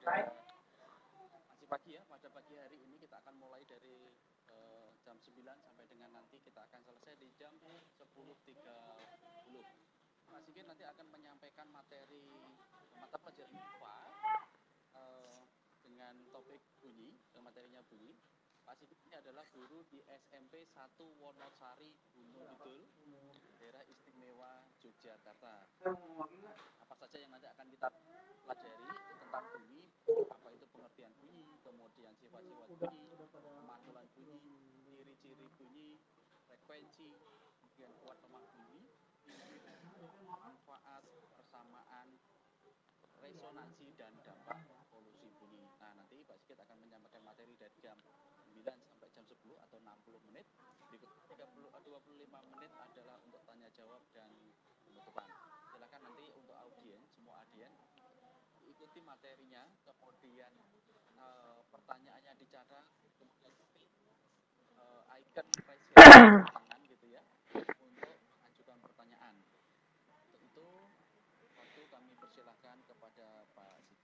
masih pagi ya. Pada pagi hari ini kita akan mulai dari jam 9 sampai dengan nanti kita akan selesai di jam 10.30. Pak Sigit nanti akan menyampaikan materi mata pelajaran IPA dengan topik bunyi, materinya bunyi. Pak Sigit ini adalah guru di SMP 1 Wonosari Gunung Kidul, daerah istimewa Yogyakarta. Apa saja yang nanti akan kita pelajari tentang bunyi, apa itu pengertian bunyi, kemudian sifat-sifat bunyi, pemantulan bunyi, ciri-ciri bunyi, frekuensi, kemudian kuat lemah bunyi, manfaat, persamaan, resonansi, dan dampak polusi bunyi. Nah, nanti Pak Sigit akan menyampaikan materi dari jam 9 sampai jam 10 atau 60 menit. Berikut 25 menit adalah untuk tanya jawab dan penutupan. Silakan nanti untuk audiens, semua audiens ikuti materinya, kemudian pertanyaannya dicatat, kemudian icon raise tangan gitu ya untuk mengajukan pertanyaan. Untuk itu waktu kami persilahkan kepada Pak Sigit.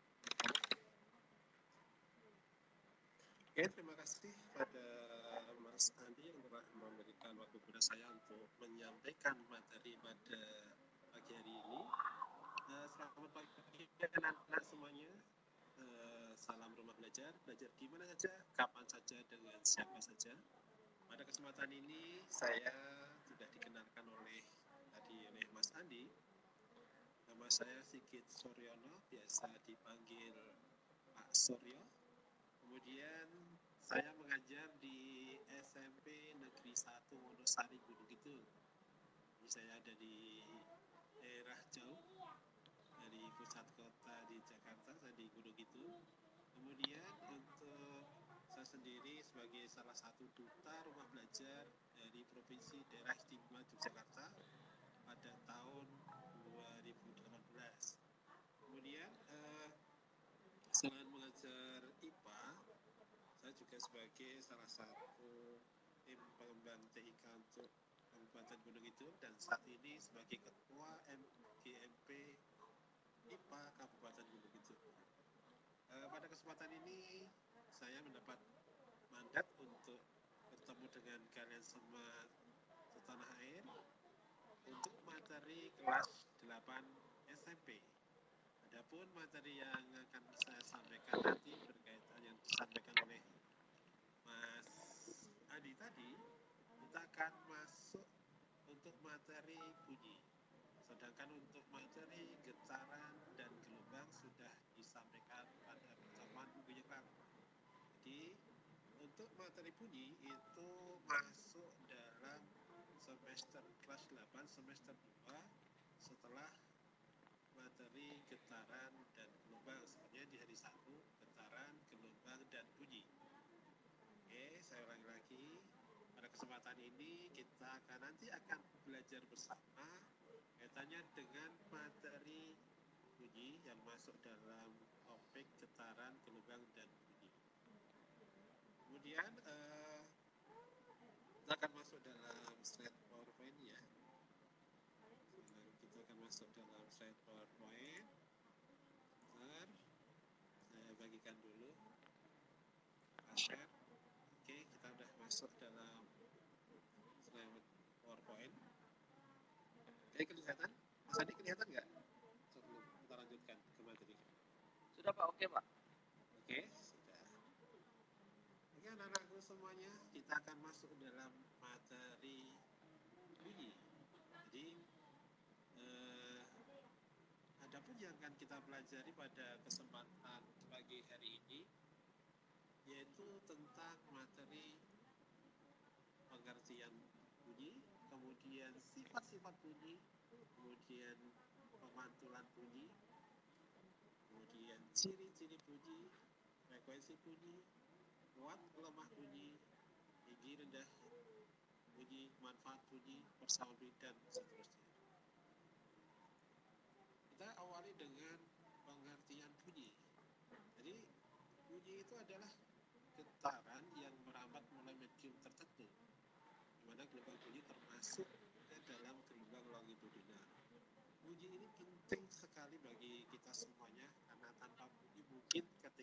Oke, terima kasih pada Mas Andi yang telah memberikan waktu kepada saya untuk menyampaikan materi pada pagi hari ini. Selamat pagi anak-anak semuanya. Salam rumah belajar di mana saja, kapan saja, dengan siapa saja. Pada kesempatan ini saya sudah dikenalkan oleh Mas Andi. Nama saya Sigit Suryono, biasa dipanggil Pak Suryo. Kemudian saya mengajar di SMP Negeri 1 Wonosari Gunung Kidul. Jadi saya ada di daerah jauh dari pusat kota di Jakarta, saya di Gunung Kidul. Kemudian untuk saya sendiri sebagai salah satu duta rumah belajar dari Provinsi Daerah Istimewa Yogyakarta pada tahun 2018. Kemudian selain mengajar IPA, saya juga sebagai salah satu tim pengembang TIK untuk Kabupaten Gunung Kidul dan saat ini sebagai ketua MGMP IPA Kabupaten Gunung Kidul. Pada kesempatan ini saya mendapat mandat untuk bertemu dengan kalian semua setanah air untuk materi kelas 8 SMP. Adapun materi yang akan saya sampaikan nanti berkaitan yang disampaikan oleh Mas Adi tadi, kita akan masuk untuk materi bunyi. Sedangkan untuk materi getaran dan gelombang sudah disampaikan pada pertemuan minggu yang lalu. Jadi untuk materi bunyi itu masuk dalam semester kelas 8 semester 2 setelah materi getaran dan gelombang, sebenarnya di hari 1 getaran, gelombang, dan bunyi. Oke, saya ulangi lagi. Pada kesempatan ini kita nanti akan belajar bersama kaitannya dengan materi bunyi yang masuk dalam topik getaran, gelombang, dan bunyi. Kemudian kita akan masuk dalam slide PowerPoint ya. Kita akan masuk dalam slide PowerPoint. Saya bagikan dulu. Share. Oke, kita sudah masuk dalam slide PowerPoint. Oke, kelihatan? Mas Adi kelihatan nggak? Sebelum kita lanjutkan ke materi. Sudah Pak, oke Pak. Oke, sudah. Oke, anak-anakku semuanya, kita akan masuk dalam materi bunyi. Jadi, adapun yang akan kita pelajari pada kesempatan pagi hari ini yaitu tentang materi pengertian bunyi, kemudian sifat-sifat bunyi, kemudian pemantulan bunyi, kemudian ciri-ciri bunyi, frekuensi bunyi, kuat lemah bunyi, tinggi rendah bunyi, manfaat bunyi, persamaan dan seterusnya. Kita awali dengan pengertian bunyi. Jadi bunyi itu adalah getaran yang merambat mulai medium tertentu, di mana gelombang bunyi termasuk ke dalam gelombang longitudinal. Bunyi ini penting sekali bagi kita semuanya karena tanpa bunyi mungkin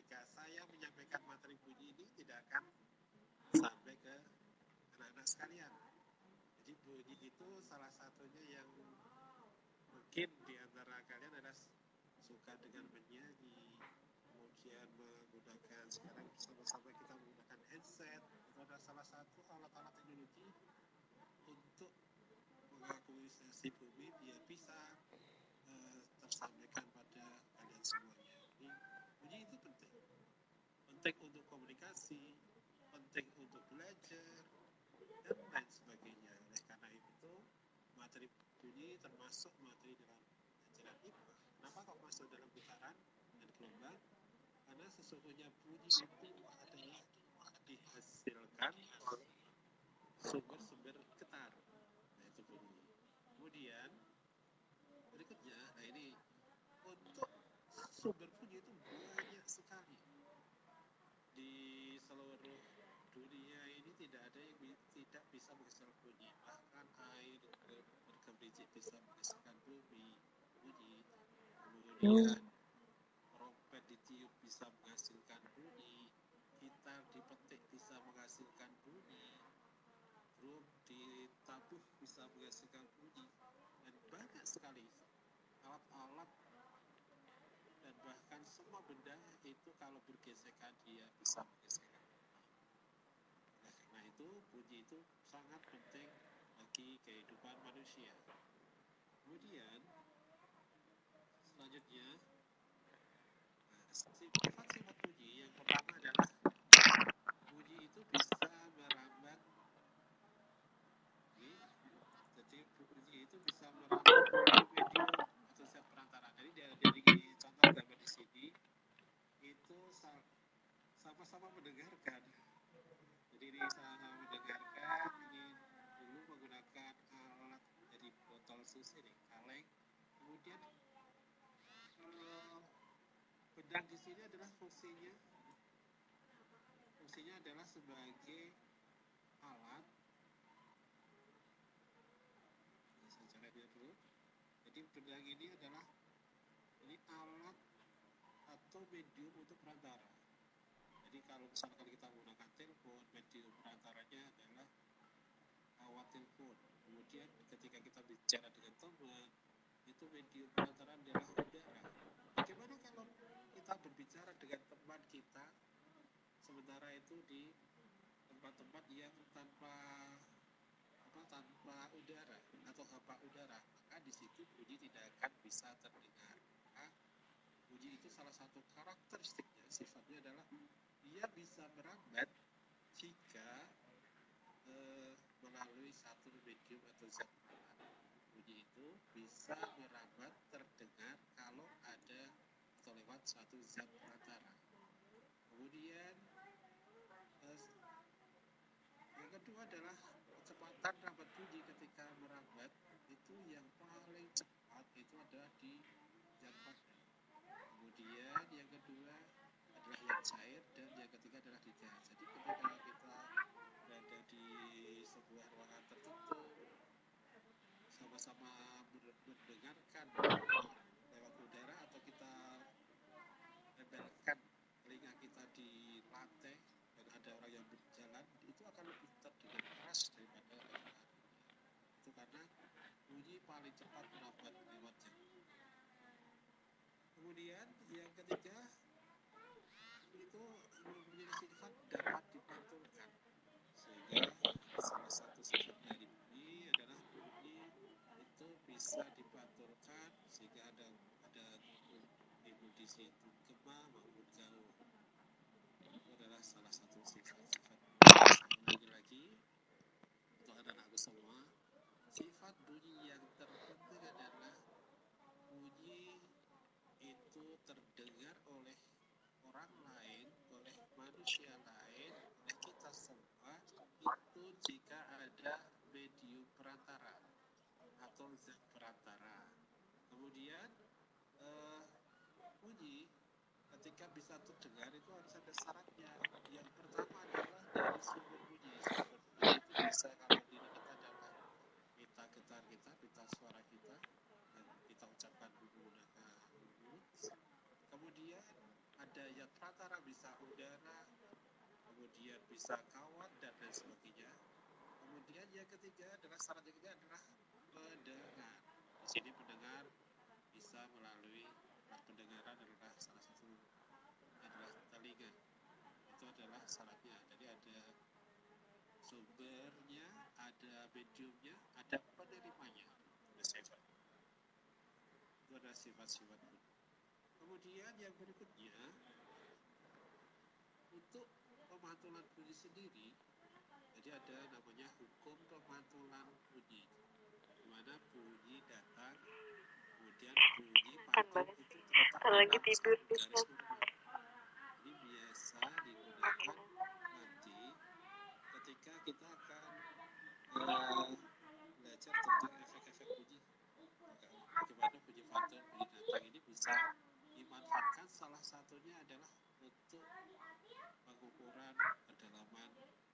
menyampaikan materi bunyi ini tidak akan sampai ke anak-anak sekalian. Jadi bunyi itu salah satunya yang mungkin di antara kalian adalah suka dengan menyanyi, kemudian menggunakan, sekarang sama-sama kita menggunakan headset. Itu adalah salah satu alat-alat teknologi untuk mengakuisisi bumi biar bisa tersampaikan pada kalian semuanya. Jadi bunyi itu penting untuk komunikasi, penting untuk belajar, dan lain sebagainya. Oleh karena itu, materi bunyi termasuk materi dalam ajaran IPA. Kenapa kok masuk dalam putaran dan gelombang? Karena sesungguhnya bunyi itu adalah dihasilkan oleh sumber-sumber getar, yaitu bunyi. Kemudian berikutnya, nah ini untuk sumber bunyi itu banyak sekali. Di seluruh dunia ini tidak ada yang tidak bisa menghasilkan bunyi. Bahkan air bergemericik bisa menghasilkan bunyi. Kemudian trompet ditiup bisa menghasilkan bunyi. Gitar dipetik bisa menghasilkan bunyi. Drum ditabuh bisa menghasilkan bunyi. Dan banyak sekali alat-alat dan bahkan semua benda itu kalau bergesekan dia bisa menggesekkan. Nah, karena itu bunyi itu sangat penting bagi kehidupan manusia. Kemudian selanjutnya sifat-sifat bunyi yang pertama adalah bunyi itu bisa merambat. Jadi bunyi itu bisa merambat medium atau zat perantara. Jadi dari contoh gambar di sini itu sama-sama mendengarkan. Jadi ini sama-sama mendengarkan. Ini dulu menggunakan alat dari botol susu nih, kaleng. Kemudian pedang di sini adalah fungsinya adalah sebagai alat. Saya coba lihat dulu. Jadi pedang ini adalah alat atau medium untuk perantara. Jadi kalau misalkan kita menggunakan telepon, medium perantaranya adalah alat telepon. Kemudian ketika kita bicara dengan teman, itu medium perantara adalah udara. Bagaimana kalau kita berbicara dengan teman kita, sementara itu di tempat-tempat yang tanpa udara atau hampa udara, maka di situ bunyi tidak akan bisa terdengar. Maka bunyi itu salah satu karakteristiknya, sifatnya adalah dia bisa merambat jika melalui satu medium atau zat perantara. Bunyi itu bisa merambat terdengar kalau ada atau lewat suatu zat perantara. Kemudian yang kedua adalah kecepatan rambat bunyi ketika merambat itu yang paling cepat itu adalah di zat padat. Kemudian yang kedua adalah yang cair dan yang ketiga adalah di gas. Jadi ketika kita berada di sebuah ruangan tertutup sama-sama mendengarkan lewat udara atau kita nempelkan telinga kita di lantai dan ada orang yang berjalan, itu akan lebih terdengar keras daripada lewat. Itu karena bunyi paling cepat merambat lewat jalan. Kemudian yang ketiga itu mempunyai sifat dapat dipantulkan, sehingga salah satu sifat dari bunyi adalah bunyi itu bisa dipantulkan sehingga ada timbul di situ gema maupun gaul. Itu adalah salah satu sifat-sifat bunyi. Lagi untuk anak-anakku semua, sifat bunyi yang terpenting adalah bunyi itu terdengar oleh orang lain, oleh manusia lain, oleh kita semua, itu jika ada medium perantara atau zat perantara. Kemudian bunyi ketika bisa terdengar itu harus ada syaratnya. Yang pertama adalah dari sumber bunyi. Sumber bunyi itu bisa kalau didengar adalah pita getar kita, pita suara kita, dan kita ucapkan menggunakan mulut. Kemudian ada yang pratara bisa udara, kemudian bisa kawat dan lain sebagainya. Kemudian yang ketiga adalah syarat yang ketiga adalah mendengar. Di sini mendengar bisa melalui alat pendengaran adalah salah satu adalah telinga. Itu adalah syaratnya. Jadi ada sumbernya, ada mediumnya, ada penerimanya. Itu adalah sifat-sifat bunyi. Kemudian yang berikutnya untuk pemantulan bunyi sendiri, jadi ada namanya hukum pemantulan bunyi, di mana bunyi datang, kemudian bunyi pantul itu terletak dalam lagi tidur satu garis normal. Ini biasa digunakan nanti ketika kita akan belajar tentang efek-efek bunyi. Bagaimana bunyi pantul, bunyi datang ini bisa dimanfaatkan. Salah satunya adalah untuk pengukuran kedalaman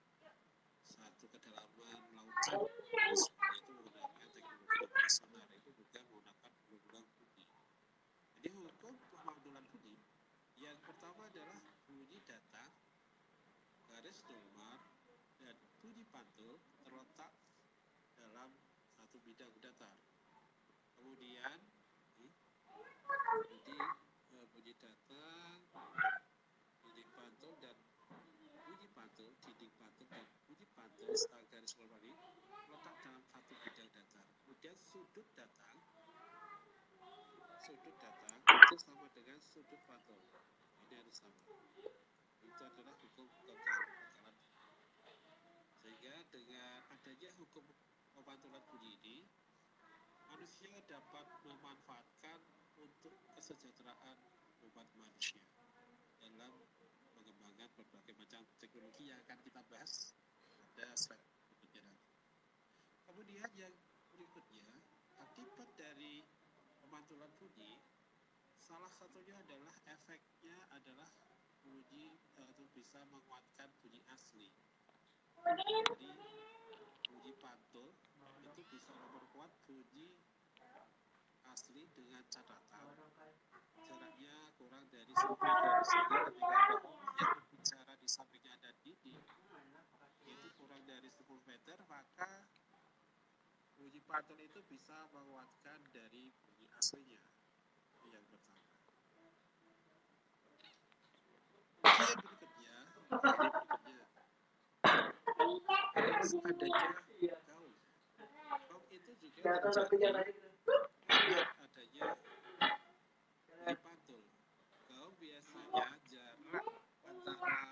lautan, yaitu menggunakan teknologi sonar. Itu juga menggunakan gelombang bunyi. Jadi hukum pemantulan bunyi yang pertama adalah bunyi datang, garis normal, dan bunyi pantul terletak dalam satu bidang datar. Kemudian jadi bunyi datang, bunyi pantul dan bunyi pantul, dinding pantul dan bunyi pantul serta garis normal ini terletak dalam satu bidang datar. Kemudian sudut datang itu sama dengan sudut pantul. Ini harus sama. Itu adalah hukum pangkalan. Sehingga dengan adanya hukum pemantulan bunyi ini, manusia dapat memanfaatkan untuk kesejahteraan umat manusia dalam mengembangkan berbagai macam teknologi yang akan kita bahas pada slide berikutnya nanti. Kemudian yang berikutnya, akibat dari pemantulan bunyi, salah satunya adalah efeknya adalah bunyi atau bisa menguatkan bunyi asli. Jadi bunyi pantul itu bisa memperkuat bunyi asli dengan catatan jaraknya kurang dari 10 meter. Sehingga ketika ada orang yang berbicara di sampingnya ada dinding itu kurang dari 10 meter, maka bunyi pantul itu bisa menguatkan dari bunyi aslinya. Itu yang pertama. Yang berikutnya adanya gaung. Gaung itu juga terjadi adanya bunyi pantul. Gaung biasanya jarak antara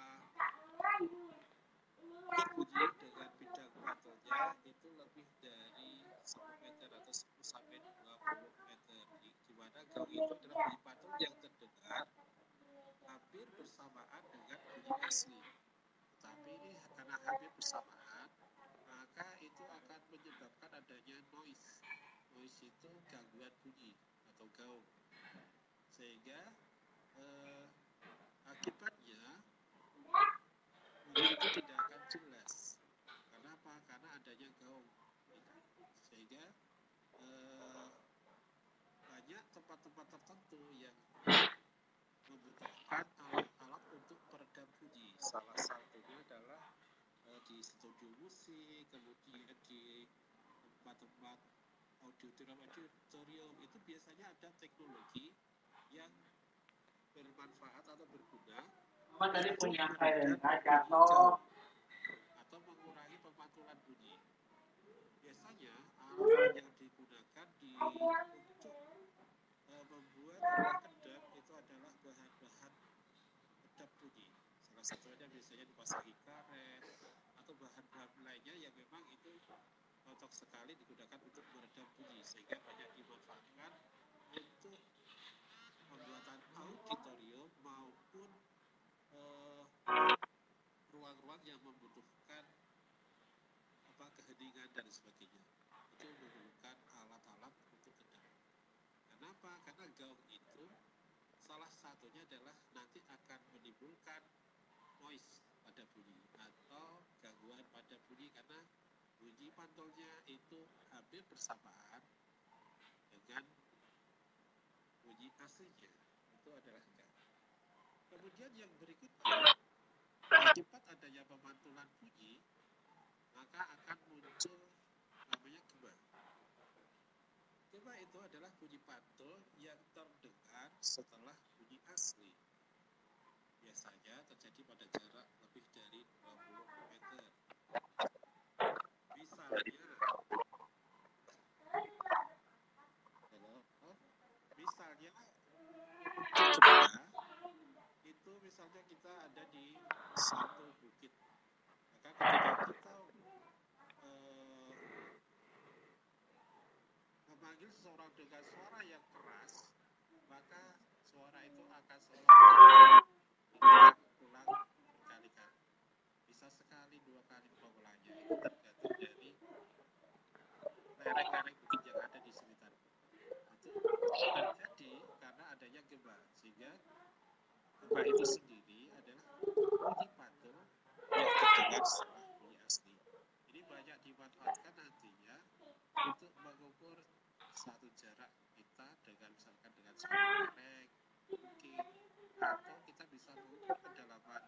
berbunyi dengan bidang pantulnya itu lebih dari 10 meter atau 10 sampai 20 meter. Di mana gaung itu adalah bunyi pantul yang terdengar hampir bersamaan dengan bunyi asli. Tetapi ini karena hampir bersamaan, maka itu akan menyebabkan adanya noise. Noise itu gangguan bunyi atau gaung. Sehingga akibatnya bunyi itu tidak akan jelas. Karena apa? Karena adanya gaung. Sehingga banyak tempat-tempat tertentu yang membutuhkan alat-alat untuk peredam bunyi. Salah satunya adalah di studio musik, kemudian di tempat-tempat auditorium itu biasanya ada teknologi yang bermanfaat atau berguna tadi punya jatuh atau mengurangi pemantulan bunyi. Biasanya alat yang digunakan untuk membuat alat redam itu adalah bahan-bahan redam bunyi. Salah satunya biasanya dipasangi karet atau bahan-bahan lainnya yang memang itu cocok sekali digunakan untuk meredam bunyi, sehingga banyak dimanfaatkan untuk pembuatan auditorium maupun ruang-ruang yang membutuhkan keheningan dan sebagainya. Itu memerlukan alat-alat untuk redam. Kenapa? Karena gaung itu salah satunya adalah nanti akan menimbulkan noise pada bunyi atau gangguan pada bunyi, karena bunyi pantulnya itu hampir bersamaan dengan bunyi aslinya. Itu adalah gaung. Kemudian yang berikutnya, cepat adanya pemantulan bunyi, maka akan muncul namanya gema. Gema itu adalah bunyi pantul yang terdengar setelah bunyi asli. Biasanya terjadi pada jarak lebih dari 20 meter. Misalnya coba itu misalnya kita ada di satu bukit, maka ketika kita memanggil seseorang dengan suara yang keras, maka suara itu akan seolah-olah ulang berkali-kali. Bisa sekali, 2 kali pengulangnya. Itu tergantung dari lereng-lereng bukit yang ada di sekitar. Itu terjadi karena adanya gema, sehingga gema itu sendiri adalah bunyi pantul yang terdengar setelah bunyi asli. Ini banyak dimanfaatkan nantinya untuk mengukur satu jarak kita dengan misalkan dengan sebuah lereng, bukit, atau kita bisa mengukur kedalaman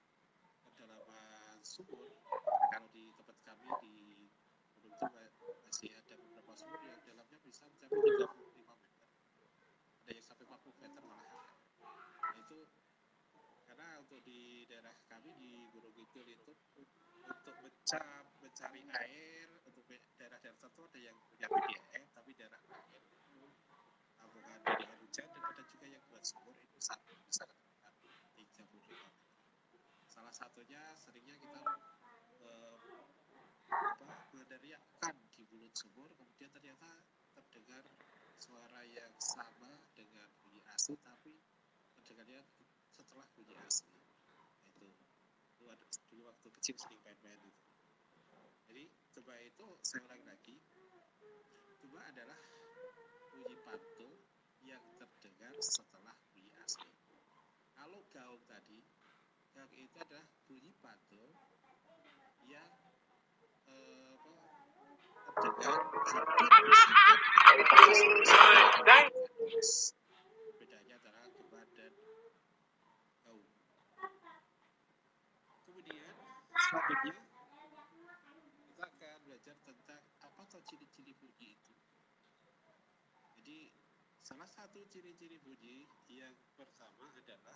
sumur. Kalau di tempat kami di Gunung itu masih ada beberapa sumur yang dalamnya bisa mencapai 35 meter, ada yang sampai 40 meter malah. Nah itu karena untuk di daerah kami di Gunung Kidul itu untuk mencari air untuk daerah-daerah tertentu ada yang punya PDAM, tapi daerah lain tabungan dengan hujan, dan ada juga yang buat sumur itu bisa kedengaran 35 meter. Salah satunya seringnya kita meneriakkan di mulut sumur, kemudian ternyata terdengar suara yang sama dengan bunyi asli, tapi terdengarnya setelah bunyi asli. Itu dulu waktu kecil sering main-main itu. Jadi gema itu, saya ulang lagi, gema adalah bunyi pantul yang terdengar setelah bunyi asli. Kalau gaung tadi, gaung itu adalah bunyi pantul yang terdengar bedanya antara gema dan gaung. Kemudian selanjutnya kita akan belajar tentang apa saja ciri-ciri bunyi itu. Jadi salah satu ciri-ciri bunyi yang pertama adalah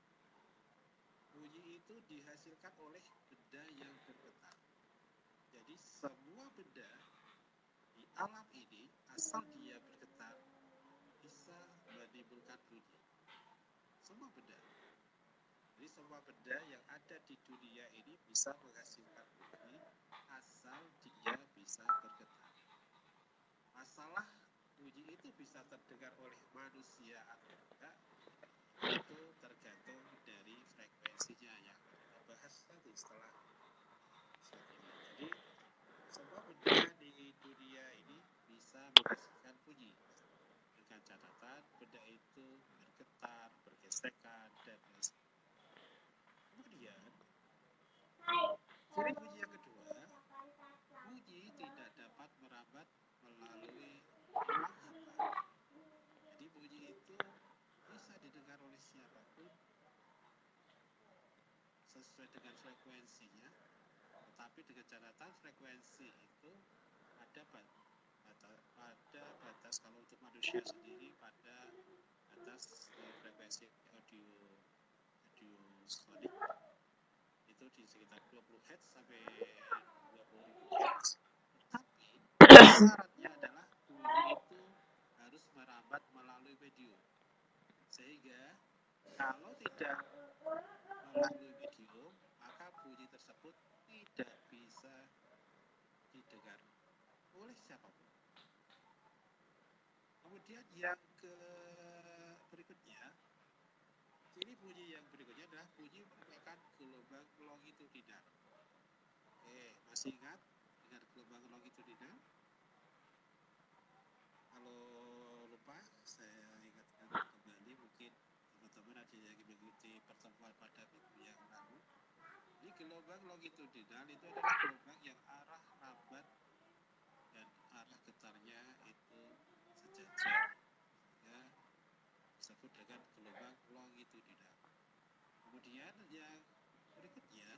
bunyi itu dihasilkan oleh benda yang bergetar. Jadi semua benda di alam ini asal dia bergetar bisa menimbulkan bunyi. Semua benda. Jadi semua benda yang ada di dunia ini bisa menghasilkan bunyi asal dia bisa bergetar. Masalah bunyi itu bisa terdengar oleh manusia atau tidak, itu tergantung dari frekuensinya yang kita bahas nanti setelah ini. Jadi semua benda di dunia ini bisa menghasilkan bunyi dengan catatan benda itu bergetar, bergesekan, dan lain sebagainya. Kemudian ciri bunyi yang kedua, bunyi tidak dapat merambat melalui ruang hampa. Jadi bunyi itu bisa didengar oleh siapapun sesuai dengan frekuensinya, tetapi dengan catatan frekuensi itu ada batas. Kalau untuk manusia sendiri pada batas frekuensi audio sonik itu di sekitar 20 Hz sampai 20.000 Hz. Tetapi syaratnya adalah bunyi itu harus merambat melalui medium, sehingga kalau tidak melalui medium, maka bunyi tersebut tidak bisa didengar oleh siapapun. Kemudian yang berikutnya, ciri bunyi yang berikutnya adalah bunyi merupakan gelombang longitudinal. Oke, masih ingat dengan gelombang longitudinal? Kalau lupa, saya ingatkan kembali, mungkin teman-teman ada yang mengikuti pertemuan pada minggu yang lalu. Jadi gelombang longitudinal itu adalah gelombang yang arah lambat dan arah getarnya itu sejajar, ya, disebut dengan gelombang longitudinal. Kemudian yang berikutnya,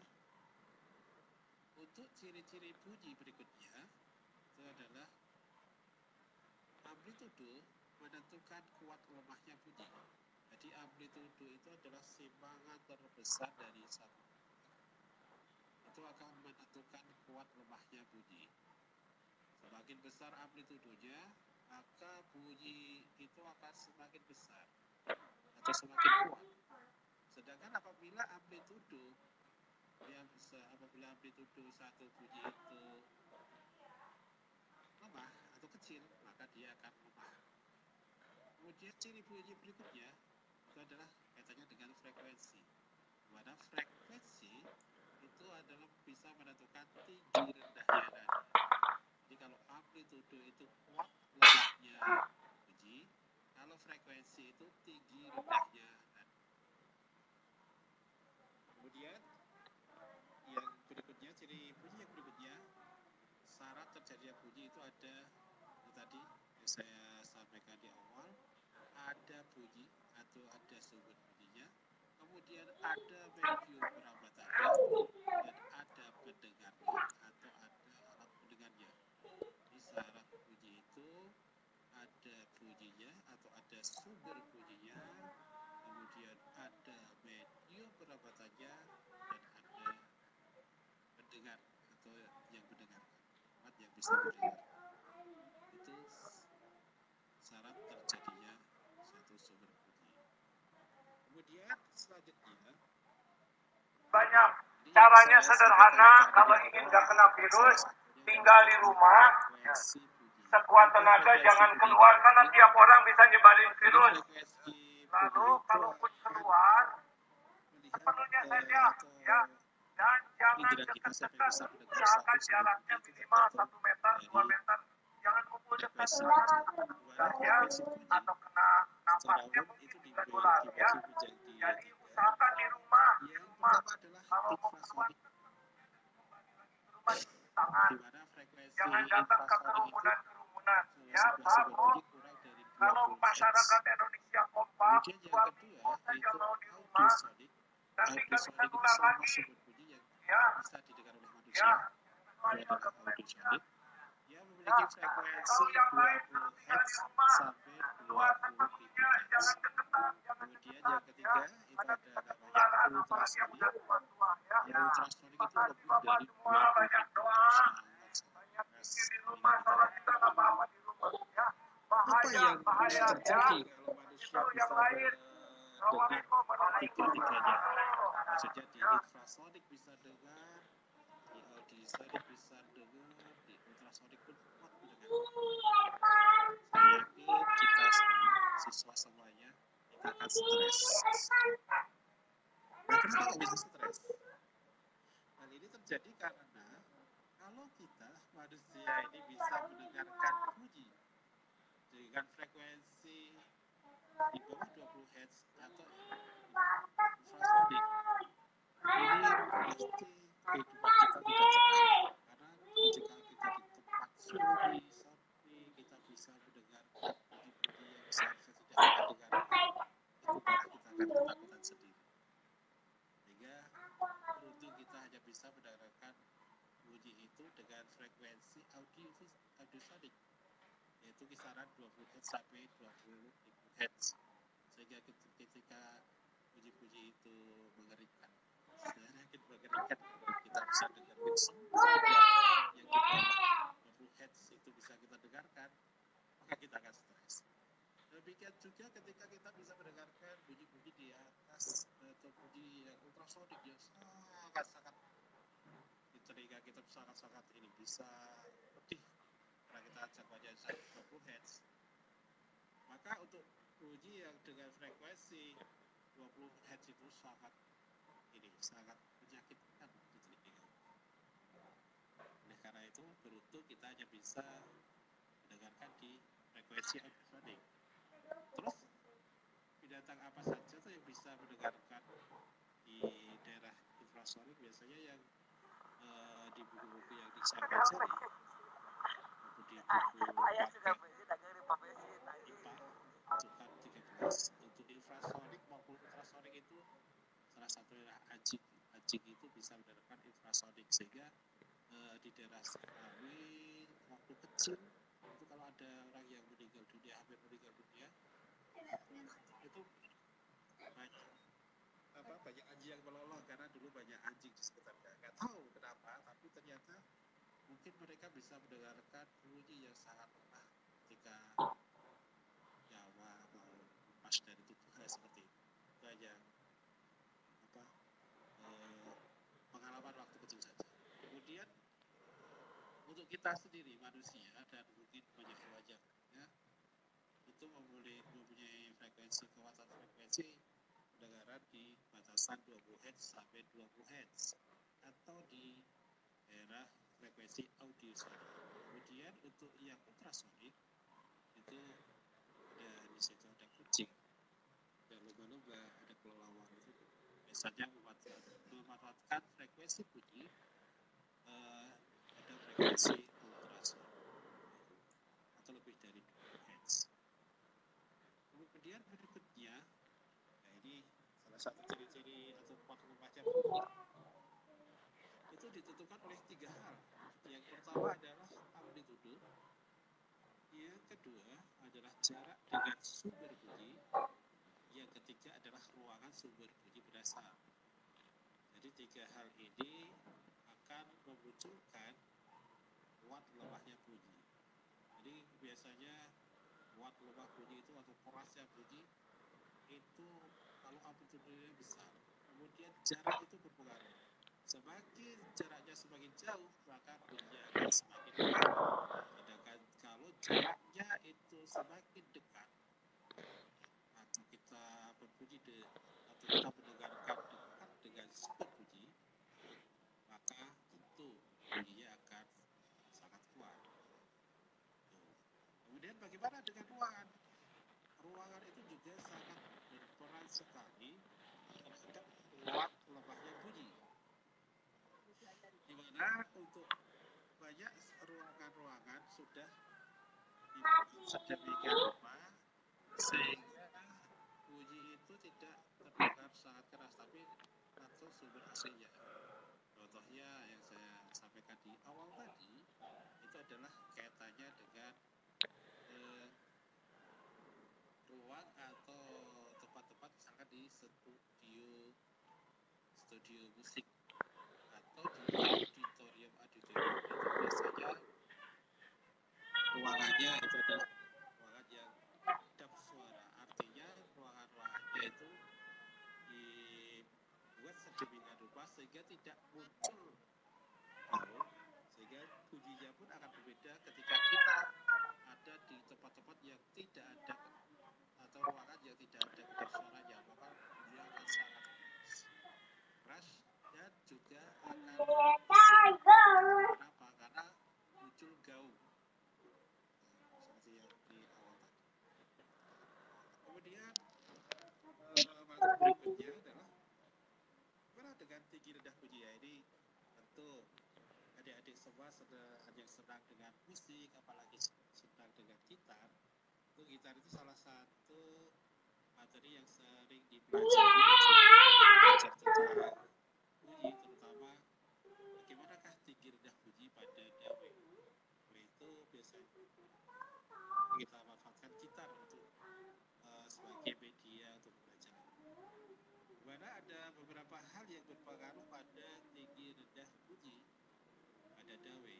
untuk ciri-ciri bunyi berikutnya itu adalah amplitudo menentukan kuat lemahnya bunyi. Jadi amplitudo itu adalah simpangan terbesar dari satu. Itu akan menentukan kuat lemahnya bunyi. Semakin besar amplitudonya, maka bunyi itu akan semakin besar atau semakin kuat. Sedangkan apabila amplitudo satu bunyi itu lemah atau kecil, maka dia akan lemah. Kemudian ciri bunyi berikutnya itu adalah kaitannya dengan frekuensi. Di mana frekuensi itu adalah bisa menentukan tinggi rendahnya nada. Jadi kalau amplitudo itu kuat lemahnya bunyi, kalau frekuensi itu tinggi rendahnya nada. Kemudian yang berikutnya, ciri bunyi yang berikutnya, syarat terjadinya bunyi itu ada tadi yang saya sampaikan di awal, ada bunyi atau ada sumber bunyinya, kemudian ada medium perabatannya, dan ada pendengarnya atau ada alat pendengarnya. Di syarat bunyi itu ada bunyinya atau ada sumber bunyinya, kemudian ada medium perabatannya, dan ada pendengar atau yang mendengar, alat yang bisa mendengar. Itu syarat terjadinya satu sumber bunyi. Kemudian selanjutnya, banyak caranya sederhana. Kalau ingin gak kena virus, tinggal di rumah, sekuat tenaga jangan keluar karena tiap orang bisa nyebarin virus. Lalu kalaupun keluar, sepenuhnya saja, ya. Dan jangan dekat-dekat, usahakan jaraknya minimal 1 meter, 2 meter. Jangan kumpul dekat saja, atau kena napasnya mungkin bisa nular, ya. Jadi usahakan di rumah. Kalau mau keluar, rumah cuci tangan. Jangan datang ke kerumunan. Ya, bagus. Kalau masyarakat Indonesia kompak, semua saja mau di rumah, dan tidak bisa nular lagi. Ya, bisa didengar oleh manusia, itu adalah audiosonik yang memiliki frekuensi 20 Hz sampai 20 Hz. Kemudian yang ketiga itu ada namanya ultrasonik. Yang ultrasonik itu lebih dari 20 Apa yang terjadi kalau manusia bisa mendengar tiga-tiganya? Maksudnya di infrasonik bisa dengar, di audiosonik bisa dengar, di ultrasonik pun kuat mendengar. Saya yakin kita semua, siswa semuanya, kita akan stres. Nah, kenapa kok bisa stres? Hal ini terjadi karena kalau kita manusia ini bisa mendengarkan bunyi dengan frekuensi di bawah 20 Hz atau infrasonik, ini pasti kehidupan kita tidak tenang. Karena jika kita di tempat sunyi, sepi, kita bisa mendengarkan bunyi-bunyi yang seharusnya tidak kita dengarkan, itu malah kita akan ketakutan sendiri. Sehingga beruntung kita hanya bisa mendengarkan bunyi itu dengan frekuensi audiosonik, yaitu kisaran 20 Hz sampai 20 Hz. Sehingga ketika bunyi-bunyi itu mengerikan, saya yakin mengerikan kalau kita bisa dengarkan semua yang di bawah 20 Hz itu bisa kita dengarkan, maka kita akan stres. Demikian juga ketika kita bisa mendengarkan bunyi-bunyi di atas atau bunyi yang ultrasonik yang sangat-sangat di telinga kita, sangat-sangat ini bisa pedih karena kita jangkauannya 20 Hz. Maka untuk bunyi yang dengan frekuensi 20 Hz itu sangat menyakitkan di telinga. Oleh karena itu beruntung kita hanya bisa mendengarkan di frekuensi audiosonik. Terus binatang apa saja tuh yang bisa mendengarkan di daerah infrasonik? Biasanya yang di buku-buku yang saya pelajari, buku di buku IPA itu kan 13 untuk infrasonik maupun ultrasonik itu salah satu adalah anjing. Anjing itu bisa menerapkan infrasonik sehingga di daerah CKW waktu kecil itu kalau ada orang yang meninggal dunia, hampir meninggal dunia, itu banyak anjing yang melolong karena dulu banyak anjing di sekitarnya. Nggak tahu kenapa, tapi ternyata mungkin mereka bisa mendengarkan bunyi yang sangat lemah ketika nyawa mau lepas dari tubuhnya seperti itu. Banyak pengalaman waktu kecil saja. Kemudian untuk kita sendiri manusia dan mungkin banyak wajahnya itu mempunyai frekuensi kekuatan frekuensi pendengaran di batasan 20 Hz sampai 20 Hz atau di daerah frekuensi audiosonik. Kemudian untuk yang ultrasonik itu di situ ada kucing, ada lumba-lumba, ada kelelawar itu biasanya memanfaatkan frekuensi bunyi ada frekuensi ultrasonik atau lebih dari 2 Hz. Kemudian berikutnya, nah ini salah satu ciri-ciri atau macam bunyi itu ditentukan oleh 3 hal. Yang pertama adalah amplitudo, yang kedua adalah jarak dengan sumber bunyi, yang ketiga adalah ruangan sumber bunyi berasal. Jadi 3 hal ini akan memunculkan kuat lemahnya bunyi. Jadi biasanya kuat lemah bunyi itu atau kerasnya bunyi itu kalau amplitudonya besar. Kemudian jarak itu berpengaruh. Semakin jaraknya semakin jauh, maka bunyinya akan semakin lemah. Sedangkan kalau jaraknya itu semakin dekat, atau kita berbunyi atau kita mendengarkan dekat dengan sumber bunyi, maka tentu bunyinya akan sangat kuat. Kemudian bagaimana dengan ruangan? Ruangan itu juga sangat berperan sekali terhadap kuat lemahnya bunyi. Di mana untuk banyak ruangan-ruangan sudah dibuat sedemikian rupa sehingga bunyi itu tidak terdengar sangat keras, tapi atau sumber aslinya. Contohnya yang saya sampaikan di awal tadi itu adalah kaitannya dengan ruang atau tempat-tempat misalkan di studio musik atau di auditorium itu biasanya ruangannya itu adalah ruangan yang kedap suara, artinya ruangan-ruangannya itu dibuat sedemikian rupa sehingga tidak muncul bau, sehingga bunyinya pun akan berbeda ketika kita ada di tempat-tempat yang tidak ada atau ruangan yang tidak ada kedap suaranya, maka bunyinya akan sangat keras dan juga akan kenapa? Karena muncul gaung seperti yang di awal tadi. Kemudian materi berikutnya adalah bagaimana dengan tinggi rendah bunyi ya. Ini tentu adik-adik semua yang senang dengan musik, apalagi senang dengan gitar. Itu gitar itu salah satu materi yang sering dipelajari belajar tentang bunyi, terutama bagaimanakah tinggi rendah bunyi pada dawe. Itu biasanya kita manfaatkan gitar untuk sebagai media untuk belajar. Dimana ada beberapa hal yang berpengaruh pada tinggi rendah bunyi pada dawe.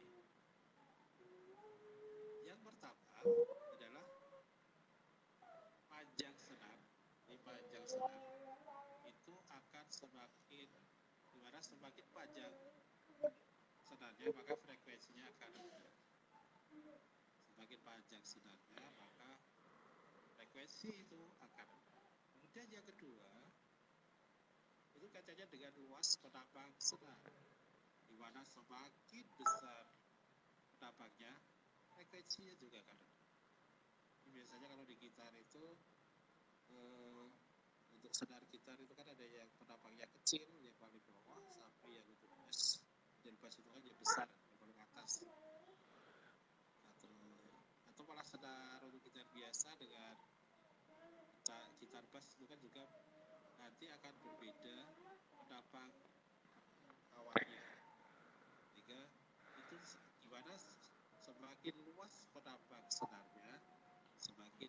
Yang pertama adalah panjang senar. Di panjang senar itu akan semakin dimana semakin panjang senarnya maka frekuensinya akan rendah. Semakin panjang senarnya maka frekuensi itu akan rendah. Kemudian yang kedua itu kaitannya dengan luas penambang senar, di mana semakin besar penambangnya frekuensinya juga akan rendah. Ini biasanya kalau di gitar itu untuk senar gitar itu kan ada yang penambangnya kecil yang paling bawah sampai yang untuk bass, dan bass itu kan yang besar yang paling atas, atau malah senar untuk gitar biasa dengan gitar bass itu kan juga nanti akan berbeda semakin luas penambang senarnya, semakin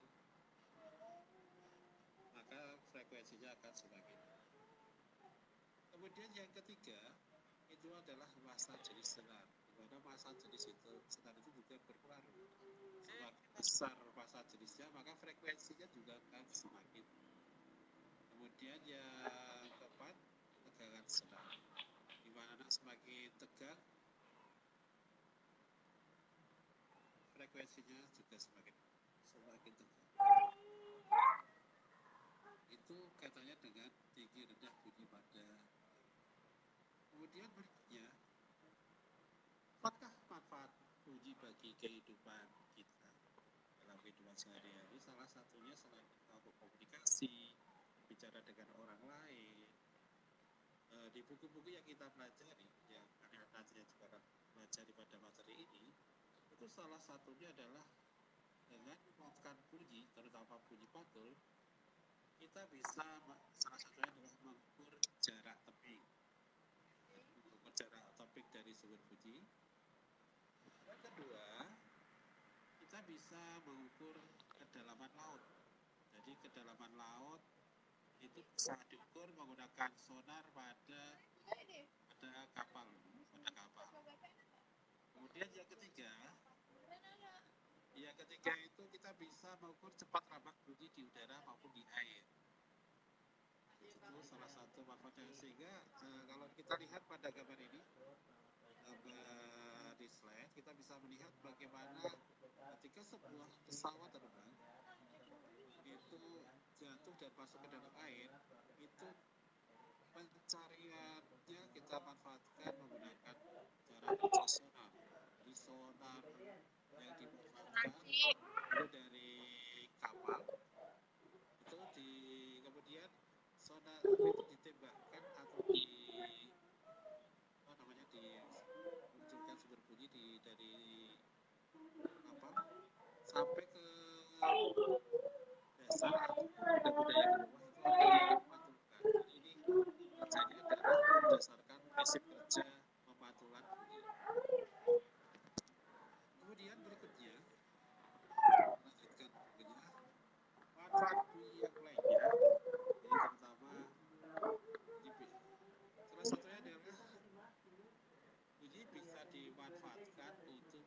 maka frekuensinya akan semakin. Kemudian yang ketiga itu adalah massa jenis senar, di mana massa jenis itu senar itu juga berpengaruh. Semakin besar massa jenisnya, maka frekuensinya juga akan semakin. Kemudian yang keempat, tegangan senar, di mana semakin tegang frekuensinya juga semakin tegang. Itu katanya dengan tinggi rendah bunyi pada. Kemudian berikutnya, apakah manfaat bunyi bagi kehidupan kita dalam kehidupan sehari-hari? Salah satunya selain untuk komunikasi, bicara dengan orang lain. Di buku-buku yang kita pelajari, yang nantinya juga akan pelajari pada materi ini, itu salah satunya adalah dengan memanfaatkan bunyi, terutama bunyi pantul, kita bisa salah satunya adalah mengukur jarak tebing, jarak topik dari sumber bunyi. Yang kedua, kita bisa mengukur kedalaman laut. Jadi kedalaman laut itu bisa diukur menggunakan sonar pada kapal. Kemudian yang ketiga itu kita bisa mengukur cepat ramah bunyi di udara maupun di air. Itu salah satu manfaatnya. Sehingga kalau kita lihat pada gambar ini, di slide, kita bisa melihat bagaimana ketika sebuah pesawat terbang itu jatuh dan masuk ke dalam air, itu pencariannya kita manfaatkan menggunakan cara sonar. Di sonar yang dimanfaatkan itu dari kapal, itu kemudian sonar itu ditembakkan atau dimunculkan sumber bunyi dari kapal sampai ke dasar atau benda-benda yang di bawah itu akan memantulkan. Ini kerjanya adalah berdasarkan prinsip kerja pemantulan bunyi. Kemudian berikutnya, lanjutkan bunyinya, manfaat bunyi yang lainnya, ini terutama bunyi. Salah satunya adalah bunyi bisa dimanfaatkan untuk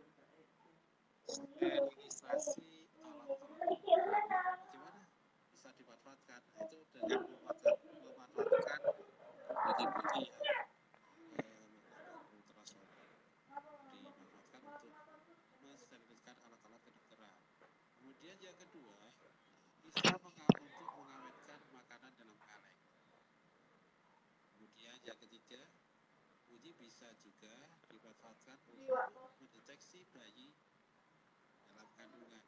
sterilisasi alat-alat. Gimana bisa dimanfaatkan? Itu dengan memanfaatkan bunyi-bunyi yang ultrasonik, dimanfaatkan untuk mensterilkan alat-alat kedokteran. Kemudian yang kedua, bisa untuk mengawetkan makanan dalam kaleng. Kemudian yang ketiga, bunyi bisa juga dimanfaatkan untuk mendeteksi bayi dalam kandungan.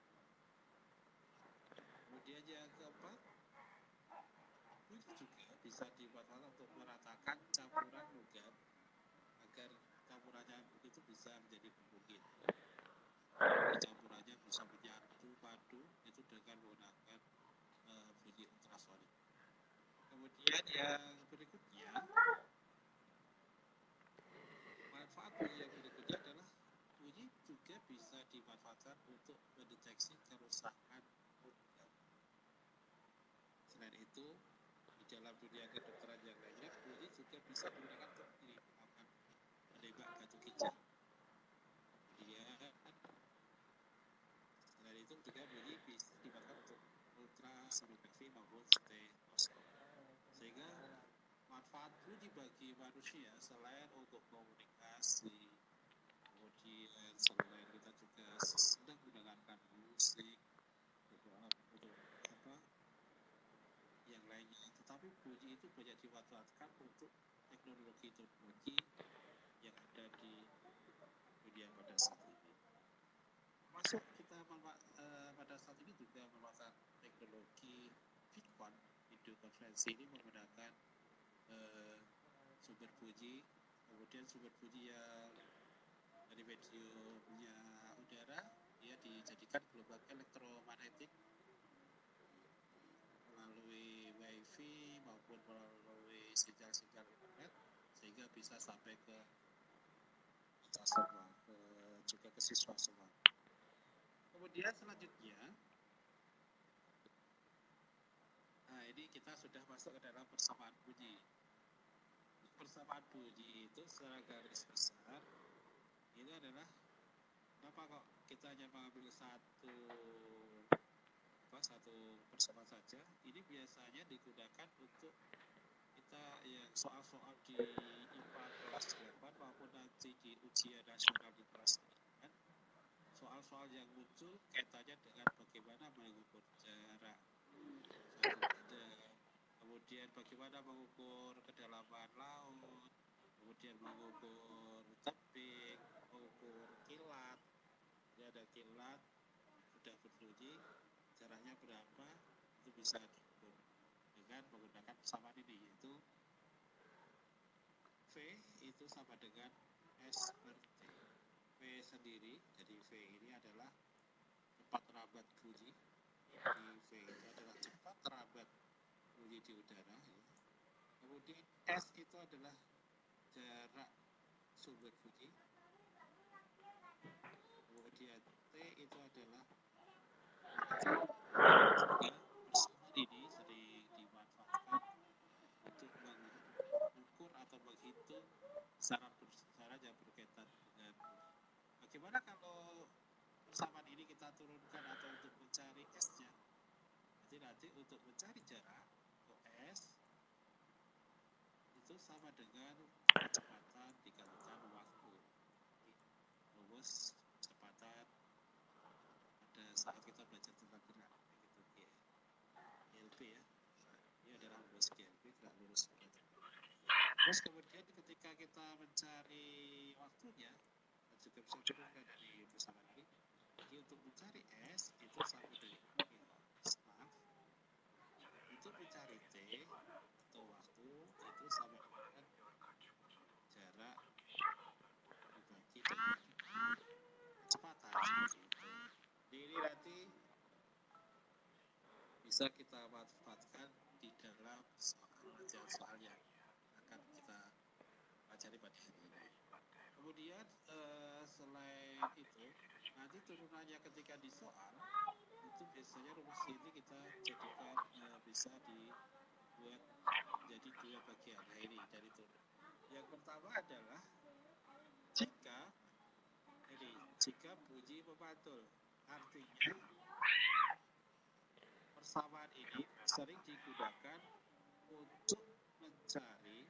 Kemudian yang keempat, bunyi juga bisa dimanfaatkan untuk meratakan campuran logam agar campurannya itu bisa menjadi homogin. Campurannya bisa menyatu padu itu dengan menggunakan bunyi ultrasonik. Kemudian yang berikutnya, manfaat bunyi yang berikutnya adalah bunyi juga bisa dimanfaatkan untuk mendeteksi kerusakan organ. Selain itu, di dalam dunia kedokteran yang lainnya, bunyi juga bisa digunakan untuk menembak batu ginjal. Kemudian, selain itu juga bunyi bisa dimanfaatkan untuk ultrasonografi maupun stetoskop. Sehingga manfaat bunyi bagi manusia selain untuk komunikasi, kemudian selain kita juga sedang mendengarkan musik, yang lainnya, tetapi bunyi itu banyak dimanfaatkan untuk teknologi yang ada di dunia pada saat ini. Masuk kita pada saat ini juga memanfaatkan teknologi video konferensi ini menggunakan sumber bunyi, kemudian sumber bunyi yang dari mediumnya udara, dia dijadikan gelombang elektromagnetik melalui wifi maupun melalui sinyal-sinyal internet, sehingga bisa sampai ke kita semua, juga ke siswa semua. Kemudian selanjutnya, nah ini kita sudah masuk ke dalam persamaan bunyi. Persamaan bunyi itu secara garis besar ini adalah, kenapa kok kita hanya mengambil satu persamaan saja? Ini biasanya digunakan untuk kita yang soal-soal di IPA kelas 8 maupun nanti di ujian nasional di kelas 9. Soal-soal yang muncul kaitannya dengan bagaimana mengukur jarak, kemudian bagaimana mengukur kedalaman laut, kemudian mengukur tebing, mengukur kilat. Ini ada kilat sudah berbunyi, jaraknya berapa, itu bisa diukur dengan menggunakan persamaan ini, yaitu V itu sama dengan S per T. V sendiri, jadi V ini adalah cepat rambat bunyi. V itu adalah cepat rambat bunyi di udara. Ya. Kemudian S itu adalah jarak sumber bunyi. Kemudian T itu adalah persamaan ini sering dimanfaatkan untuk mengukur atau menghitung syarat yang berkaitan dengan bagaimana kalau persamaan ini kita turunkan atau untuk mencari S-nya. Jadi nanti untuk mencari jarak S itu sama dengan kecepatan dikalikan waktu. Rumus kecepatan pada saat kita belajar tentang gerak, gitu GLB ya. Ini adalah rumus GLB, gerak lurus begitu. Terus kemudian ketika kita mencari waktunya, kita juga bisa turunkan dari persamaan ini. Jadi untuk mencari S itu sama dengan staf. Untuk mencari T atau waktu itu sama dengan jarak dibagi dengan kecepatan seperti itu. Jadi ini nanti bisa kita manfaatkan di dalam soal yang akan kita pelajari pada hari ini. Kemudian selain itu, nanti turunannya ketika di soal itu biasanya rumus ini kita jadikan bisa dibuat menjadi dua bagian. Nah ini dari turun. Yang pertama adalah jika bunyi memantul, artinya persamaan ini sering digunakan untuk mencari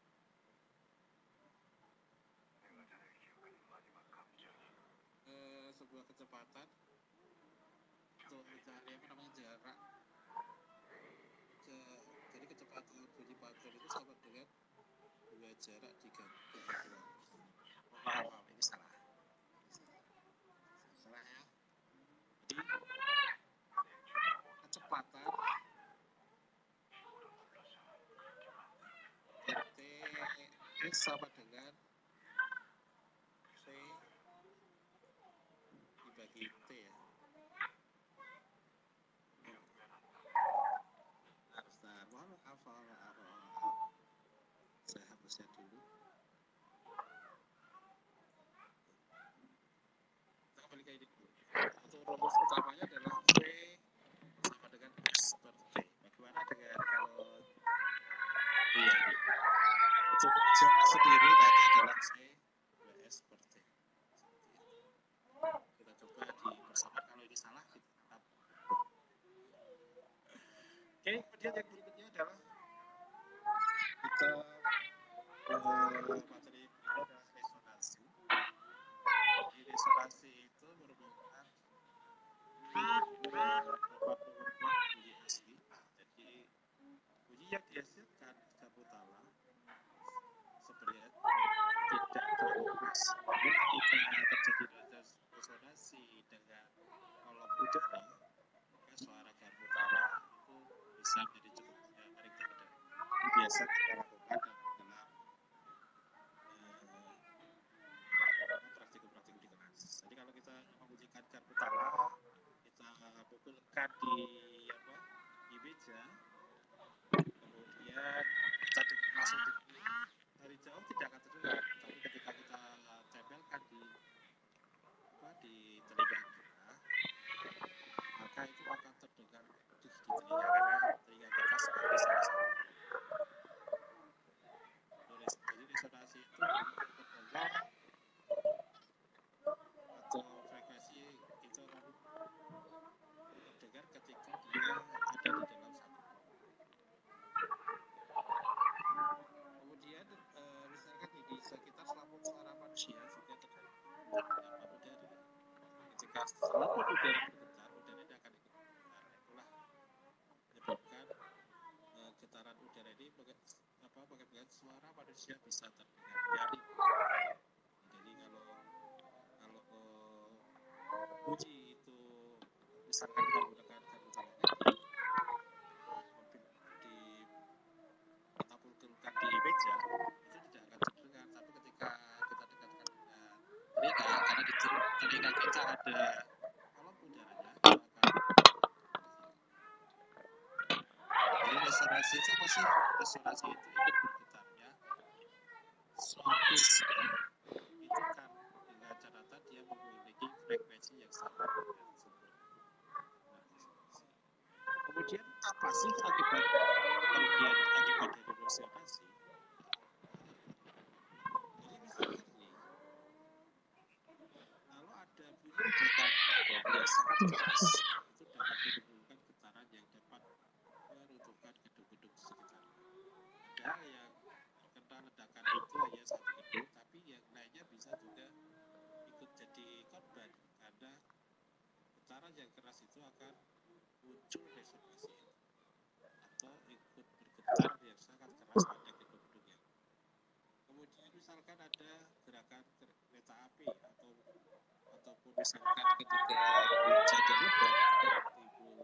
sebuah kecepatan, untuk mencari jarak. Jadi kecepatan bunyi pantul itu sama dengan dua jarak digabung. Maaf, ini salah ya. Jadi kecepatan T sama dengan V dibagi T ya. Saya hapusnya dulu. Kita kembali ke ini dulu. Untuk rumus utamanya adalah V sama dengan S per T. Bagaimana dengan kalau ini? Untuk jarak sendiri nanti adalah C 2S per T. Kita coba di persamaan, kalau ini salah kita tetap. Oke, kemudian yang berikutnya adalah kita materi berikutnya adalah resonansi. Jadi resonansi itu merupakan bunyi asli. Jadi bunyi yang dihasilkan kabutala sebenarnya tidak terlepas. Namun ketika terjadi resonansi dengan kolom udara, maka suara kabutala itu bisa menjadi cukup nyaring terdengar. Ini biasa kita lakukan dalam praktikum di kelas. Jadi kalau kita membunyikan kabutala, kita pukulkan di meja, kemudian kita langsung dari jauh tidak akan terdengar, tapi ketika kita tempelkan di telinga kita, telinga karena telinga kita sebagai salah satu jadi resonansi itu terdengar atau frekuensi itu akan terdengar ketika dia ada di dalam satu kemudian misalkan di sekitar selaput suara manusia juga terjadi dapat udara ketika selaput udara bergetar udaranya akan ikut bergetar itulah menyebabkan getaran udara ini mengakibatkan suara manusia bisa terdengar nyaring jadi kalau bunyi itu misalkan kita menggunakan garuda ditampilkan di meja itu tidak akan terdengar tapi ketika kita dekatkan dengan telinga karena di telinga kita ada kolom udaranya itu akan jadi resonansi itu apa sih? Resonansi itu ikut bergetarnya suatu benda itu kan dengan catatan dia memiliki frekuensi yang sama dengan sumber kemudian apa sih akibat kerugian akibat dari resonansi? Jadi misalkan nih kalau ada bunyi ledakan bom yang sangat keras itu dapat menimbulkan getaran yang dapat meruntuhkan gedung-gedung sekitar ada yang terkena ledakan itu hanya satu gedung tapi yang lainnya bisa juga ikut jadi korban karena getaran yang keras itu akan muncul resonansi atau ikut bergetar yang sangat keras pada gedung-gedung yang kemudian misalkan ada gerakan kereta api ataupun misalkan ketika hujan yang lebat ada timbul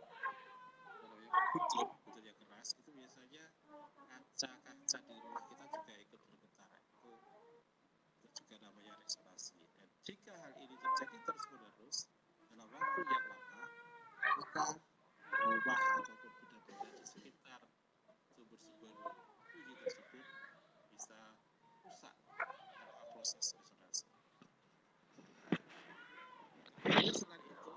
guntur yang keras itu biasanya kaca-kaca di rumah kita juga ikut bergetar itu juga namanya resonansi dan jika hal ini terjadi terus-menerus dalam waktu yang lama maka rumah ataupun benda-benda di sekitar sumber-sumber bunyi tersebut bisa rusak karena proses resonansi. Kemudian selain itu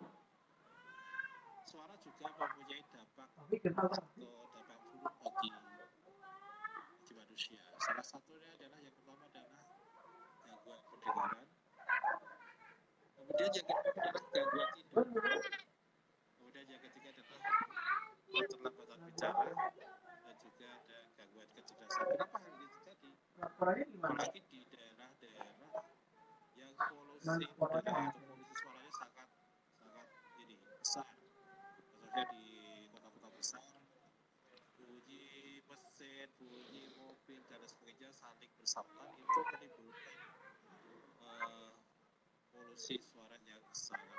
suara juga mempunyai dampak buruk bagi manusia. Salah satunya adalah yang pertama adalah gangguan pendengaran. Kemudian yang kedua adalah gangguan tidur. Kemudian yang ketiga adalah keterlambatan bicara dan juga ada gangguan kecerdasan. Kenapa hal ini terjadi? Apalagi di daerah-daerah yang polusi udara atau polusi suaranya sangat ini besar. Misalnya di kota-kota besar, bunyi mesin, bunyi mobil dan sebagainya saling bersamaan itu menimbulkan polusi suara yang sangat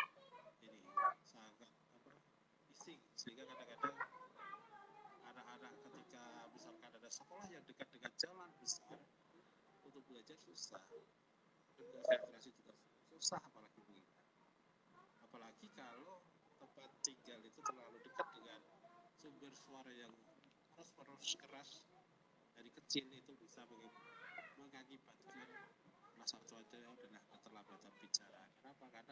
bising sehingga kadang-kadang anak-anak ketika misalkan ada sekolah yang dekat dengan jalan besar untuk belajar susah konsentrasi juga susah apalagi mengingat apalagi kalau tempat tinggal itu terlalu dekat dengan sumber suara yang terus keras dari kecil itu bisa mengakibatkan salah satunya adalah keterlambatan bicara. Kenapa? Karena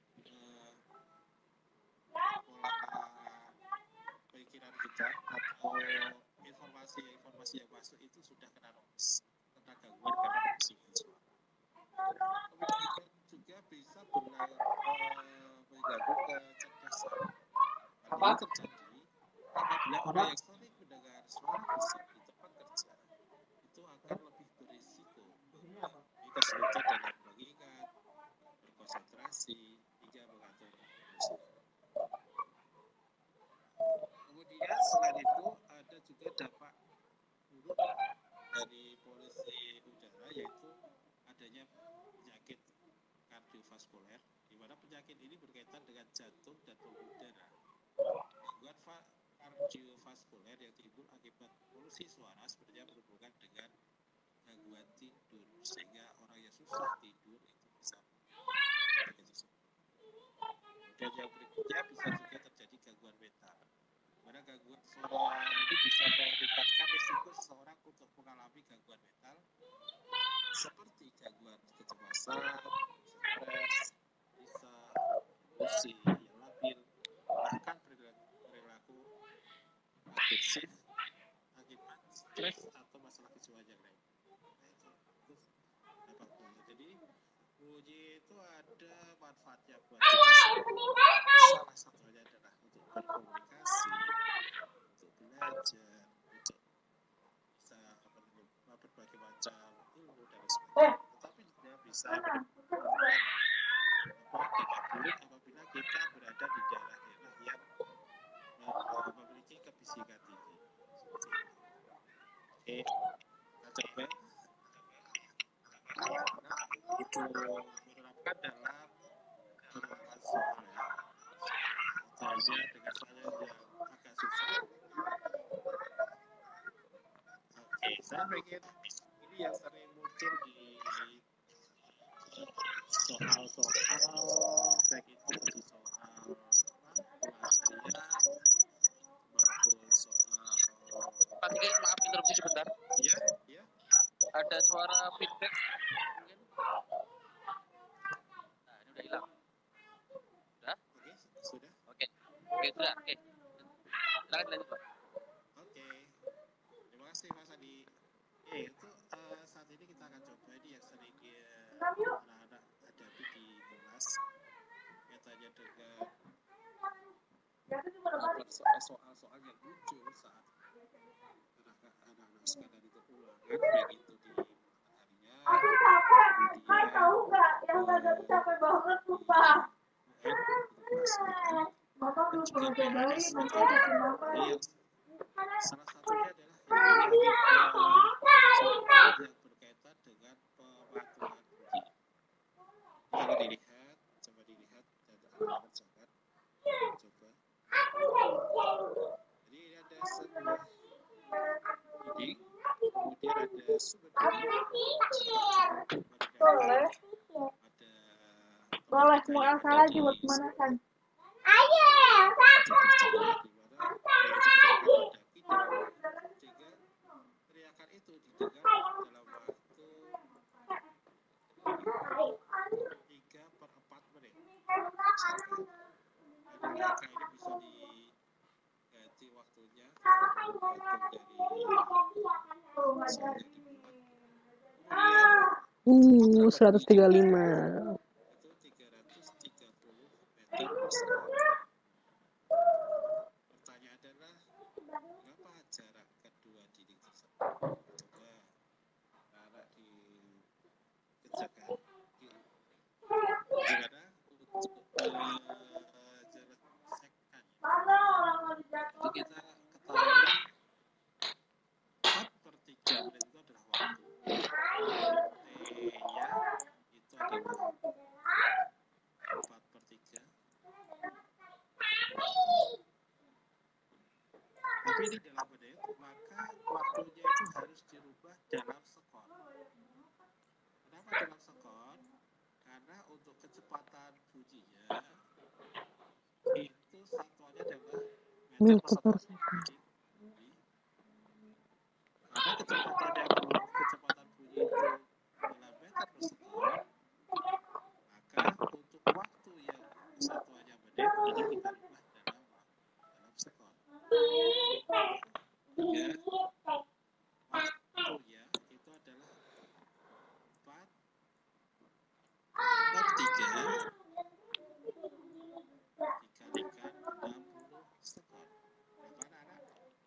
pola pikiran kita atau informasi yang masuk itu sudah kena noise, kena gangguan karena polusinya suara. Kemudian juga bisa mengganggu kecerdasan. Hal ini terjadi apabila orang yang sering mendengar suara musik di tempat kerja itu akan lebih berisiko kesulitan dalam mengingat, berkonsentrasi, hingga mengatur emosi. Kemudian selain itu ada juga dampak buruk dari polusi udara yaitu adanya penyakit kardiovaskuler di mana penyakit ini berkaitan dengan jantung dan pembuluh darah. Gangguan kardiovaskuler yang timbul akibat polusi suara sebenarnya berhubungan dengan gangguan tidur sehingga orang yang susah tidur itu bisa dan yang berikutnya bisa juga terjadi gangguan mental karena gangguan suara ini bisa meningkatkan risiko seseorang untuk mengalami gangguan mental seperti gangguan kecemasan, stres, bisa emosi yang labil bahkan stres atau masalah kejiwaan yang lain. Nah, itu apapun. Jadi bunyi itu ada manfaatnya buat kita semua. Salah satunya adalah untuk berkomunikasi, untuk belajar, untuk bisa berbagai macam ilmu dan sebagainya. Tetapi juga bisa menimbulkan dampak buruk apabila kita berada di daerah-daerah yang memiliki kebisikan tinggi. Oke, kita coba menerapkan dalam penerapan soal ya. Soalnya dengan soalnya yang agak susah. Oke, saya pengen ini yang sering muncul di soal-soal baik itu di soal pelarian maupun soal Pak Tige, maaf interupsi sebentar. ya Ada suara feedback mungkin. Nah, ini udah hilang. Udah? oke sudah Oke, sudah. Oke. Silakan lanjut, Pak. oke terima kasih Mas Adi. Itu saat ini kita akan coba ini yang sering anak-anak hadapi di kelas kaitannya dengan soal-soal yang muncul saat anak-anak sekadar itu ulangan baik itu di harian tahu nggak yang tadi capek banget lupa. Bapak belum pernah cobain, nanti ada kenapa? Salah satunya adalah soal yang berkaitan dengan pematuhan bunyi. Kalau dilihat, coba dilihat dan anak-anak coba. Jadi ini ada sebuah ini, kemudian ada sumber Boleh. Boleh, mau Elsa lagi buat mana kan? Ayo, sehingga teriakan itu didengar dalam waktu 3/4 menit. Teriakan ini bisa diganti waktunya Kemudian 135. itu 330 meter per second. Pertanyaan adalah berapa jarak kedua dinding tersebut? Coba anak dikerjakan. Gimana untuk jarak sekan? Itu kita ketahui 4/3 menit itu adalah waktu. T-nya itu adalah 4/3. Tapi ini dalam menit, maka waktunya itu harus dirubah dalam sekon. Kenapa dalam sekon? Karena untuk kecepatan bunyinya itu satuannya adalah meter per sekon. Karena kecepatan bunyi itu adalah meter per sekon, maka untuk waktu yang satuannya menit itu kita ubah dalam sekon. Ya, waktunya itu adalah 4/3 dikalikan 60 sekon. Berapa anak?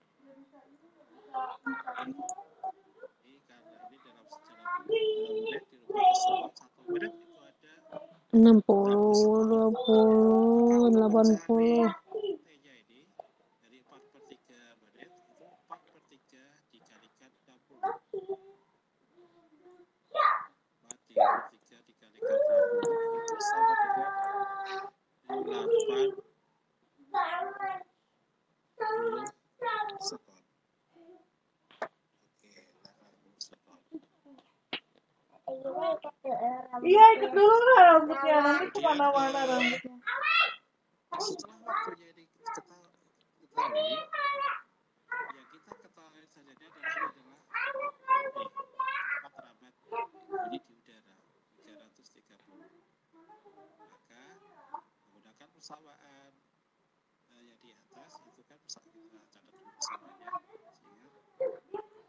Ini karena ini dalam sejarah menit dirubah ke sekon, 1 menit itu ada 60, 20, 80. T-nya ini dari 4/3 menit itu 4/3 dikalikan 60. 4/3 dikalikan 60 itu sama dengan 80 sekon. Oke, 80 sekon. Iya, ikut dulu lah rambutnya. Nanti kemana-mana rambutnya. Setelah waktunya ini ketahui, yang kita ketahui saja adalah matramat bunyi di udara 330. Maka menggunakan persamaan yang di atas itu kan kita catat dulu persamanya, sehingga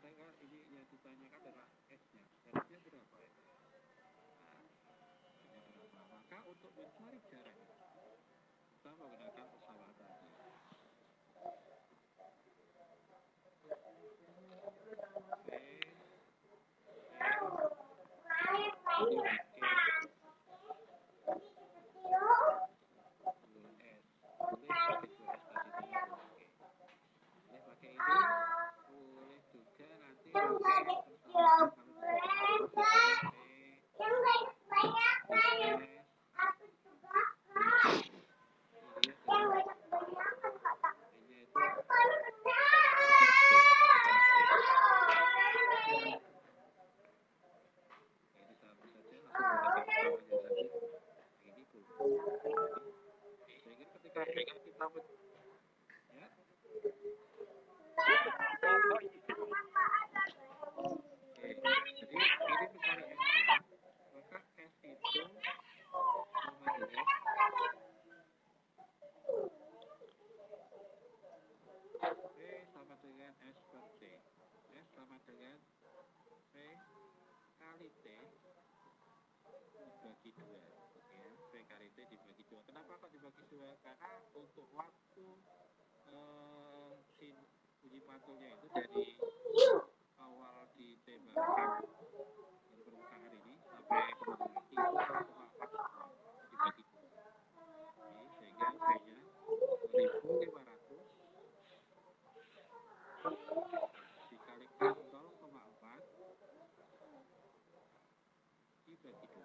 katakan ini yang ditanyakan adalah S-nya. Jaraknya berapa ya? Maka untuk mencari jaraknya, kita menggunakan pesawat tadi. Kenapa kok dibagi dua? Karena untuk waktu si uji patungnya itu dari awal ditembakkan dari permukaan ini sampai kembali lagi itu 1,4 dibagi dua. Sehingga V-nya 1.500 dikalikan 0,4 dibagi dua.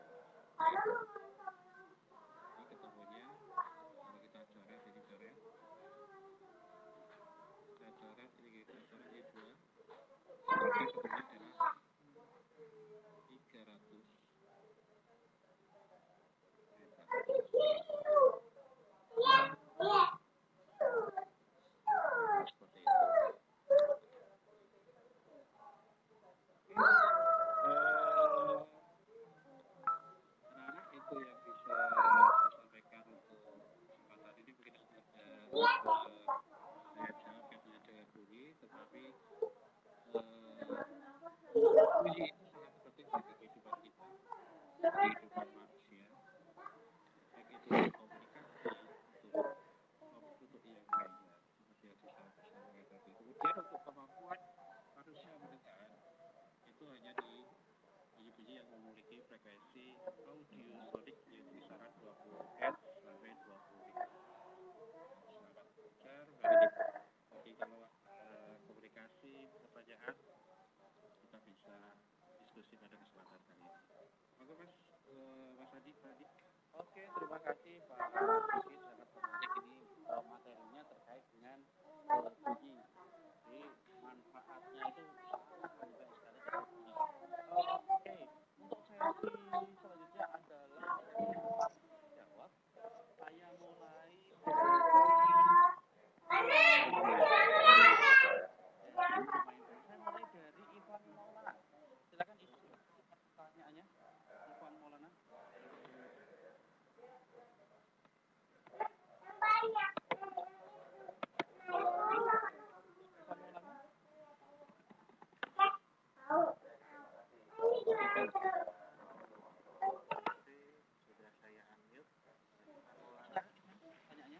Puji itu sangat penting bagi kehidupan kita, kehidupan manusia, baik itu komunikasi untuk yang lainnya, seperti yang saya sampaikan tadi. Kemudian untuk kemampuan manusia mendengar, itu hanya di puji-puji yang memiliki frekuensi audiosonik yang kisaran 20 Hz sampai 20 Hz. Sangat besar bagi kita. Jadi kalau komunikasi, pertanyaan, kita bisa diskusi pada kesempatan kali ini. Oke Mas Adi tadi. Oke, terima kasih Pak Rizky, sangat menarik ini materinya terkait dengan bunyi. Jadi manfaatnya itu sangat banyak sekali dari bunyi. Oke, untuk sesi selanjutnya adalah sesi jawab. Saya mulai dari Ivan Maulana. Silakan pertanyaannya, Ivan Maulana. Sudah saya unmute. Pertanyaannya.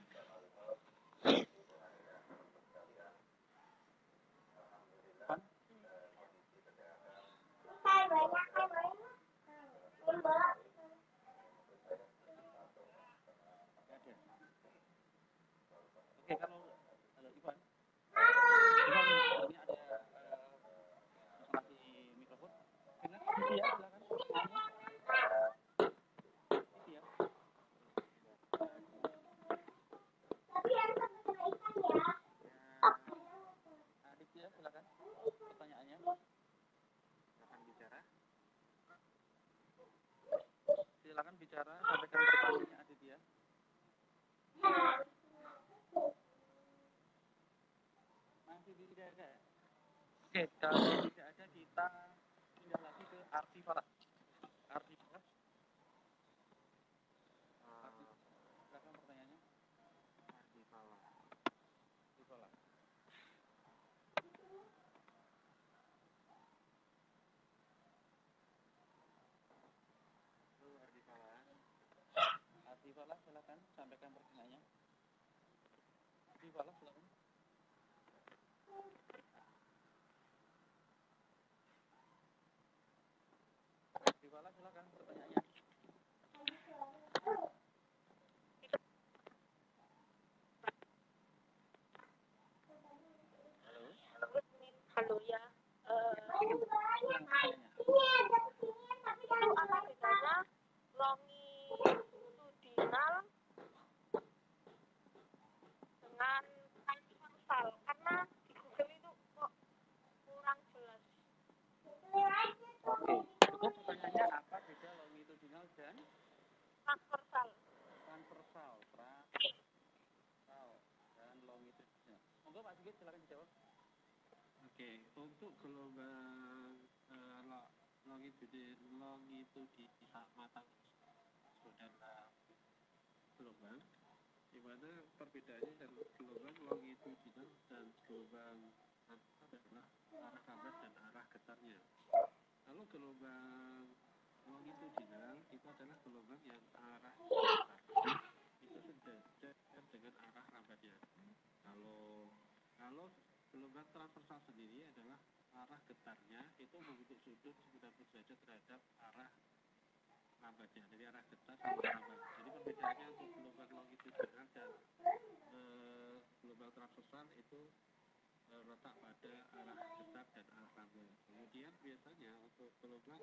Oke, kalau Ivan, ini ada masalah di mikrofon. Dengar? Iya, silakan. Iya. Aditya, silakan. Pertanyaannya. Silakan bicara. Silakan bicara, sampaikan pertanyaannya Aditya. Masih tidak ada. Oke, kalau tidak ada kita pindah lagi ke Arti Farah. Arti Farah. Silakan pertanyaannya. Arti Farah. Rivala silakan. Rivala silakan pertanyaannya. Halo. Halo ya. Ulang pertanyaannya. Itu apa bedanya longitudinal dengan transversal? Karena di Google itu kok kurang jelas. Oke, itu pertanyaannya apa beda longitudinal dan Transversal. transversal dan longitudinal. Monggo Pak Sigit silakan dijawab. Oke, untuk gelombang longitudinal mata adalah gelombang di mana perbedaannya dari gelombang longitudinal dan gelombang adalah arah lambat dan arah getarnya. Lalu gelombang longitudinal itu adalah gelombang yang arah getarnya itu sejajar dengan arah lambatnya. Kalau gelombang transversal sendiri adalah arah getarnya itu membentuk sudut 90 derajat terhadap arah lambatnya, dari arah getar sama lambat. Jadi perbedaannya untuk gelombang longitudinal dan gelombang transversal itu letak pada arah getar dan arah lambat. Kemudian biasanya untuk gelombang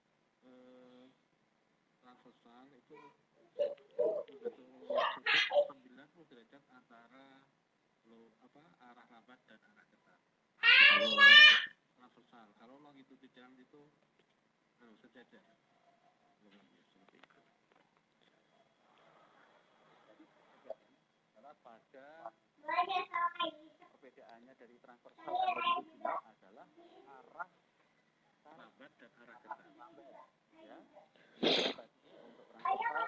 transversal itu membentuk sudut 90 derajat antara arah lambat dan arah getar. Transversal. Kalau longitudinal itu sejajar. Karena pada perbedaannya dari transversal dan longitudinal adalah arah lambat dan arah getar. Ya. Tadi untuk transversal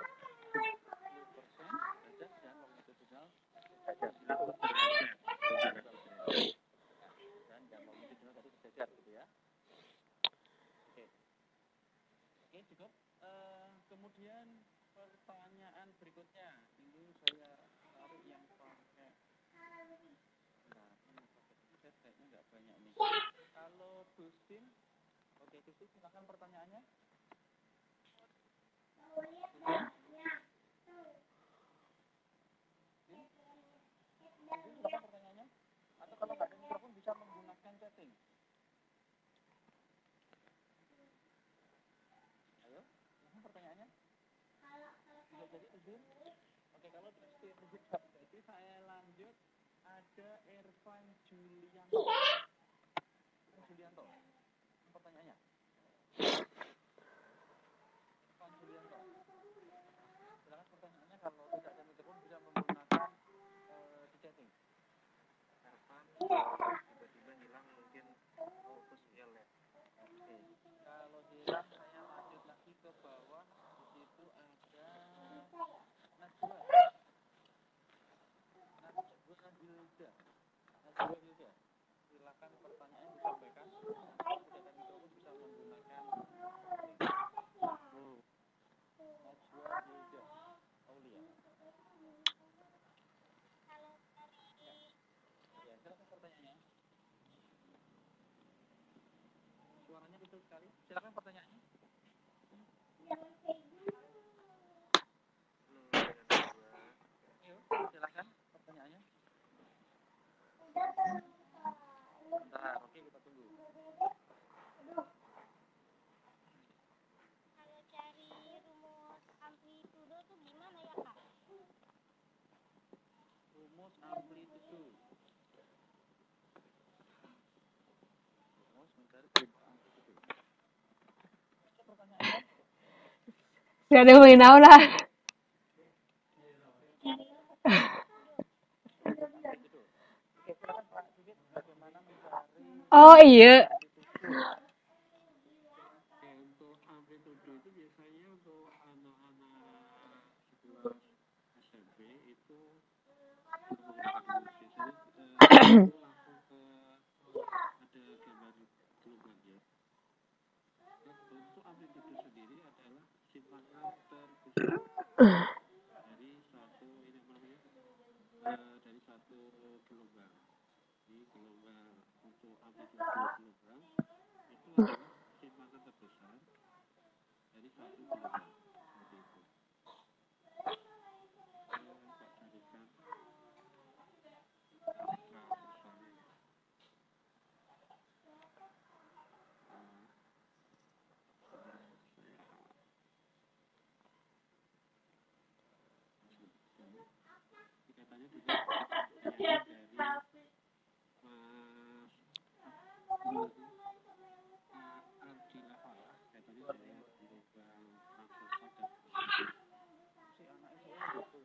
10% derajat dan longitudinal derajat 90 derajat. Dan yang longitudinal tadi sejajar gitu ya. Oke. Oke, cukup. Kemudian pertanyaan berikutnya. Ini saya tarik yang pakai. Nah, ini pakai kayaknya nggak banyak nih. Kalau Gustin, oke Gustin silakan pertanyaannya. Silakan pertanyaannya. Atau kalau nggak ada mikrofon bisa menggunakan chatting. Ayo, silakan pertanyaannya. Tidak jadi izin. Oke, kalau Tristin tidak jadi saya lanjut. Ada Irfan Julianto. Pertanyaannya. Irfan Julianto. Silakan pertanyaannya, kalau tidak ada mikrofon bisa menggunakan di chatting. Irfan tiba-tiba hilang, mungkin terus lihat. Oke. Kalau hilang saya lanjut lagi ke bawah. Di situ ada Najwa Hilda. Silakan pertanyaan disampaikan. Kalau tidak ada mikrofon bisa menggunakan Najwa Hilda Aulia. Ya, silakan pertanyaannya. Suaranya kecil sekali. Silakan pertanyaannya. Ayo, silakan pertanyaannya. Bentar, oke kita tunggu. Kalau cari rumus amplitudo itu gimana ya Kak? Rumus amplitudo. Rumus mencari amplitudo. Oke, pertanyaannya. Gak ada main lah. Oke, silakan Pak Sigit, bagaimana mencari Oh iya. Oke, untuk amplitudo itu biasanya untuk anak-anak kelas SMP itu menggunakan biasanya itu langsung ke ada gambar gelombangnya. Untuk amplitudo sendiri adalah simpangan terpusat dari satu gelombang. Jadi gelombang untuk amplitude gelombang itu adalah simpangan terbesar dari satu gelombang. Seperti itu. Saya carikan transversalnya. Katanya juga dari Mas Ardi Lafala, katanya saya gelombang transversal dan Si anak itu betul.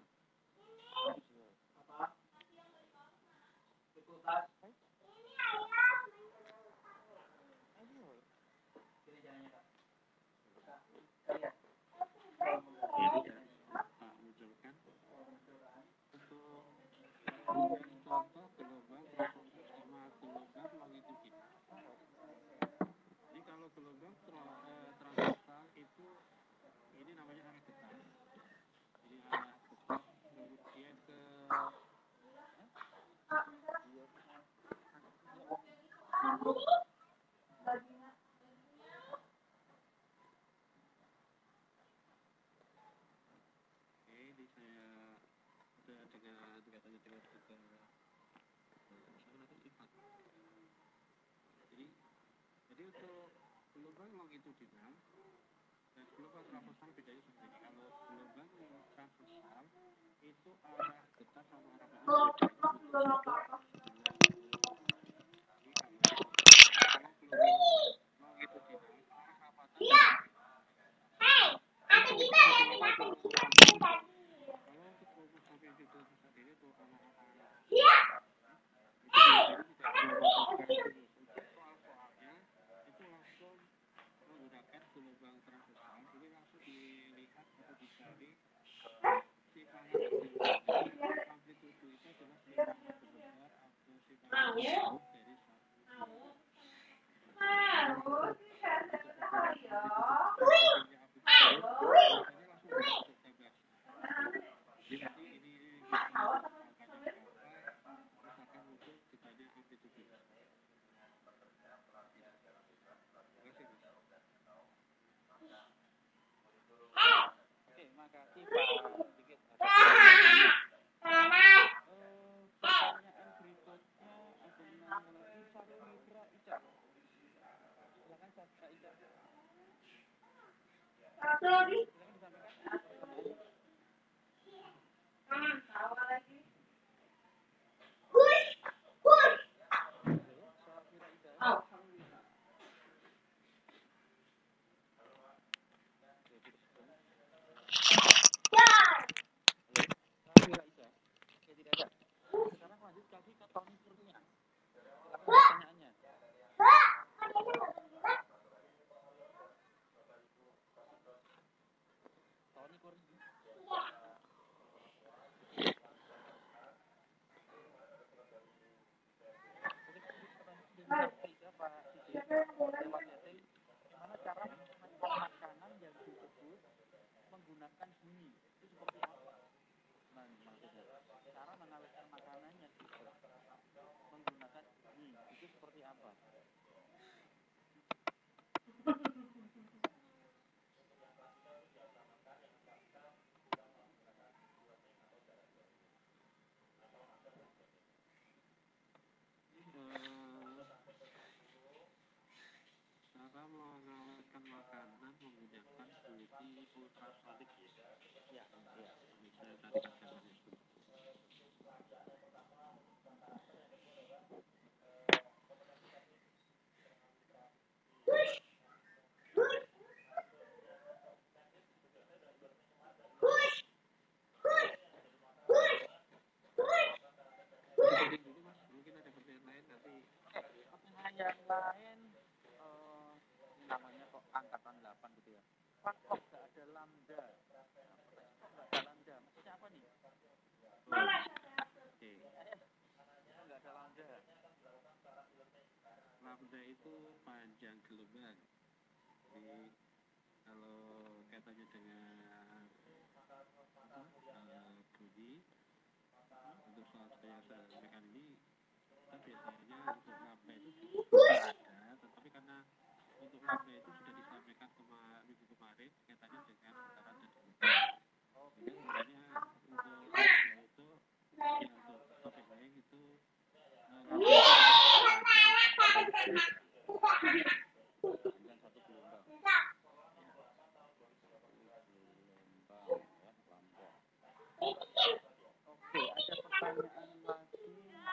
ini ya Pak munculkan untuk contoh gelombang transversal sama gelombang longitudinal. Jadi kalau gelombang transversal itu ini namanya arah getah. Jadi arah getah kemudian ke ini saya udah dengan katanya dengan kita nanti sifat. Jadi untuk gelombang longitudinal dan gelombang transversal bedanya seperti ini. Kalau gelombang transversal itu arah getah sama arah pandang beda. Jadi kalau gelombang longitudinal arah rapatan kalau untuk kelompok sampai di pusat ini tuh anak-anak itu biasanya tidak mendapatkan soal-soalnya itu langsung menggunakan gelombang transversal. Ini langsung dilihat atau dicari simpangan terbesar. Amplitude itu adalah simpangan terbesar atau simpangan terjauh dari satu. Oke, makasih Pak. Sedikit ada pertanyaan berikutnya adalah mengenai Safira Ica. Silakan Safira Ica. Satu lagi. Silakan disampaikan pertanyaannya. Halo, Safira Ica. Safira Ica. Oke, tidak ada. Sekarang lanjut lagi ke Tony Kurnia. Silakan pertanyaannya. Tony Kurnia. Gimana cara mengamankan makanan yang disebut menggunakan bunyi itu seperti apa? Maksudnya cara mengawetkan makanan yang disebut menggunakan bunyi itu seperti apa? Cara mengawetkan makanan menggunakan bunyi ultrasonik ya. Ya, ya. Ini saya tadi gambarnya seperti itu. Jadi dulu Mas, mungkin ada pertanyaan lain nanti. Pertanyaan yang lain namanya kok angkatan 8 gitu ya. Pak kok nggak ada lambda? Kok nggak ada lambda? Maksudnya apa nih? Oke. Nggak ada lambda. Lambda itu panjang gelombang. Jadi kalau kaitannya dengan bunyi untuk yang saya sampaikan ini kita biasanya untuk lampe itu ada, tetapi karena untuk lampe itu sudah disampaikan minggu kemarin kaitannya dengan putaran dan demikian. Jadi sebenarnya untuk itu ya untuk topik lain itu lampe itu dengan satu gelombang. Oke, ada pertanyaan lagi.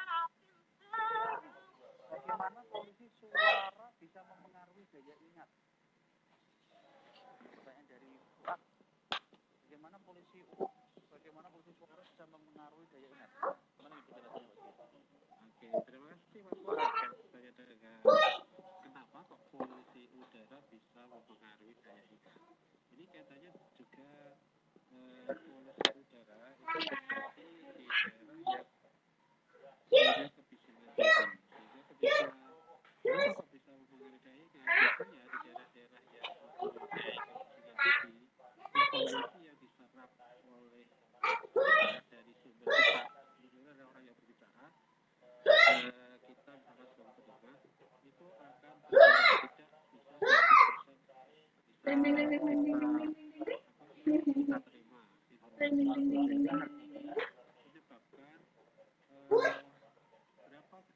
Bagaimana kondisi suara bisa mempengaruhi daya ingat? Pertanyaan dari Fuad. Bagaimana polisi suara bisa mempengaruhi daya ingat? Gimana itu penjelasannya, Mas? Oke, terima kasih Mas Fuad. Saya dengan kenapa kok polusi udara bisa mempengaruhi daya ingat? Ini kaitannya juga polusi udara itu terjadi di daerah yang punya kebisingan tinggi. Sehingga kenapa kok bisa mempengaruhi daya ingat? Biasanya di daerah-daerah yang mempunyai kebisingan tinggi, informasi yang diserap oleh dari sumber kita, misalnya ada orang yang berbicara, kita misalkan sebagai pendengar itu akan bergerak tidak bisa 100% kita terima informasi menyebabkan berapa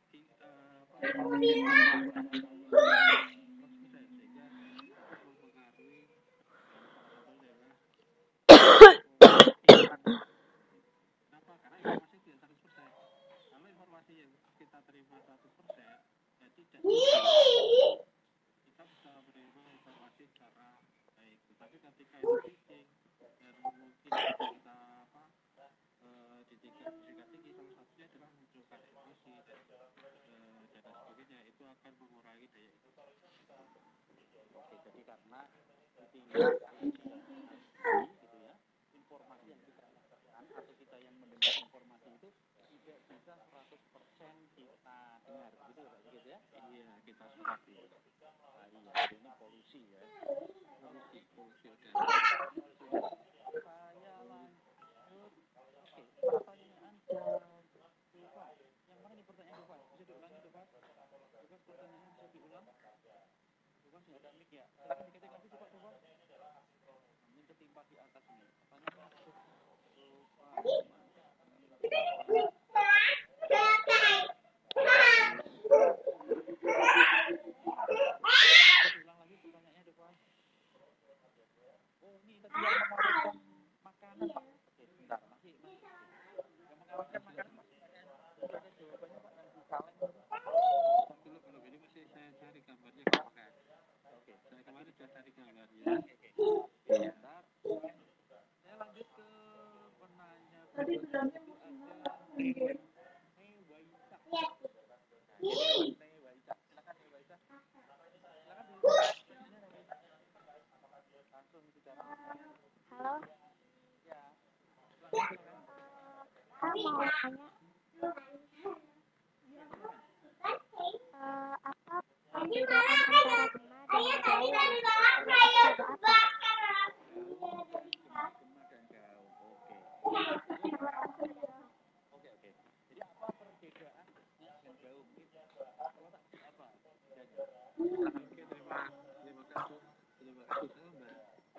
sehingga mempengaruhi kenapa? Karena informasi tidak 100%. Kalau informasi yang kita terima 100%, ya tidak kita bisa menerima informasi secara baik. Tetapi ketika itu pitching dan mungkin kita di tingkat tinggi, salah satunya adalah munculkan emosi dan sebagainya, itu akan mengurangi daya ingat. Oke, jadi karena di tingkat gitu ya, informasi yang kita dapatkan atau kita yang mendengar informasi itu tidak bisa 100% kita dengar, gitu ya Pak, gitu ya? Iya, kita serap ya. Iya, jadi ini polusi ya. Polusi udara. Saya lanjut. Oke, pertanyaan dari Pak. Yang mana nih pertanyaan Pak? Bisa diulangi tuh Pak? Pak, pertanyaannya bisa diulang? Pak, nggak ada mic ya? Silahkan diketik lagi coba. Ini ketimpa di atas ini. Pertanyaannya Pak. Ulang lagi pertanyaannya deh Pak. Oh ini tadi yang mengawetkan makanan Pak. Oke, bentar, masih. Yang mengawetkan makanan masih sudah ada jawabannya Pak yang di kaleng. Dulu kalau ini masih saya cari gambarnya kan. Oke, saya kemarin sudah cari gambarnya. Bentar. Saya lanjut ke penanya. Tadi bilangnya Itu musim ada apa? Waisak. Silakan Waisak. Silakan dulu. Langsung bicara. Halo, Ya. saya mau tanya apa perbedaan antara gema dan gaul? Ada apa? Gema dan gaul. Oke. Jadi apa perbedaan dengan gaul? Kalau tak apa? Oke, terima kasih. Terima kasih Mbak.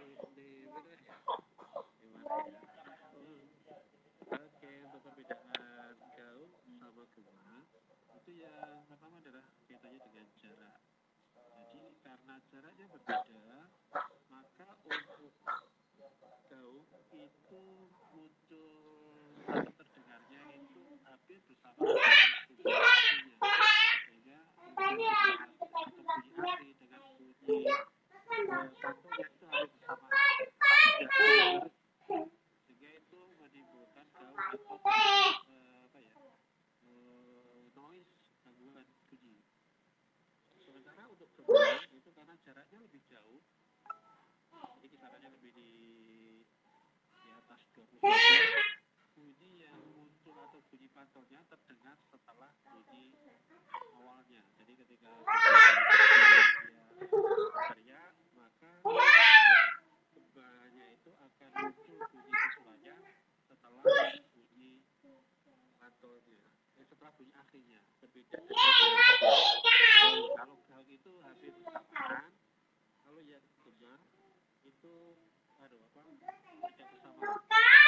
Oke, untuk perbedaan gaul sama gema itu yang pertama adalah kaitannya dengan jarak. Jadi karena jaraknya berbeda, maka untuk gaul itu muncul atau terdengarnya itu hampir bersama dengan bunyi aslinya, sehingga atau bunyi asli dengan bunyi satunya itu hampir bersamaan. Sehingga itu menimbulkan gaul atau noise, gangguan bunyi. Sementara untuk gema itu karena jaraknya lebih jauh, jadi kisarannya lebih di atas 20 meter, bunyi yang muncul atau bunyi pantulnya terdengar setelah bunyi bersamaan. Kalau yang gemar itu tidak bersamaan.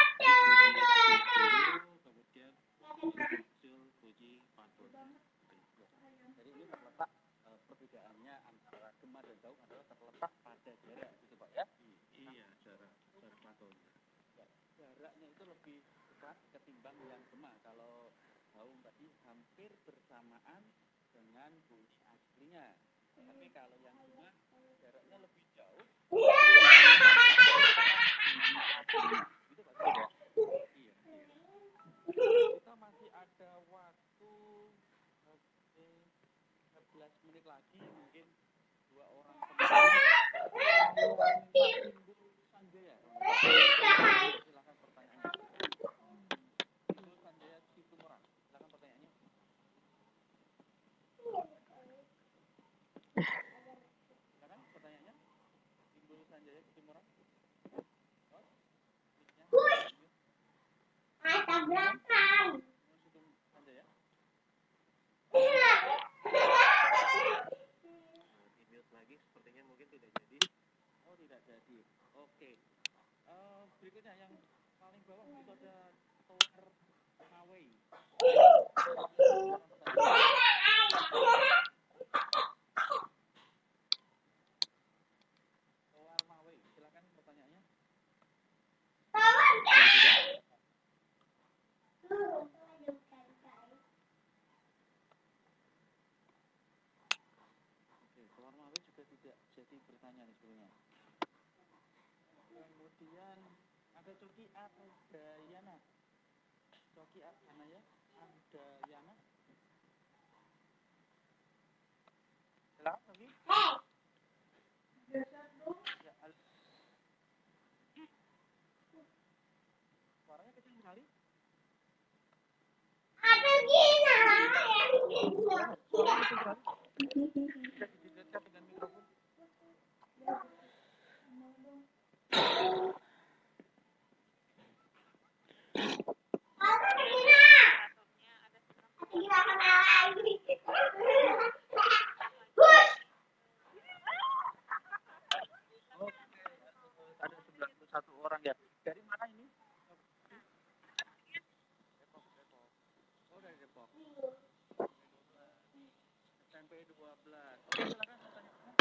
Kemudian muncul bunyi pantun. Jadi ini terletak perbedaannya antara gema dan gaung adalah terletak pada jarak gitu Pak ya. Iya, jarak pantun. Jaraknya itu lebih dekat ketimbang yang gema. Kalau gaung tadi hampir bersamaan dengan bunyi aslinya. Tapi kalau yang gema jaraknya lebih jauh. Itu Pak ya. Iya. Kita masih ada waktu 15 menit lagi, mungkin 2 orang Timbul Sanjaya. Silakan pertanyaannya. Timbul Sanjaya Situmorang. Silakan pertanyaannya. Silakan pertanyaannya. Timbul Sanjaya Situmorang. Lagi sepertinya mungkin tidak jadi. Oh, tidak jadi. Oke. Berikutnya yang paling bawah itu ada Tower Mawei. Tower Mawei, silakan pertanyaannya. Oke, Tower Mawei juga tidak jadi bertanya nih sebelumnya. Kemudian ada Coki Ardayana. Coki Ardayana. Ardayana. Silakan Coki. Ya, suaranya kecil sekali. Bisa didekatkan dengan mikrofon. Ada 91 orang ya. Dari mana ini? Depok. Oh, dari Depok. SMP 12. Oke, silakan pertanyaannya.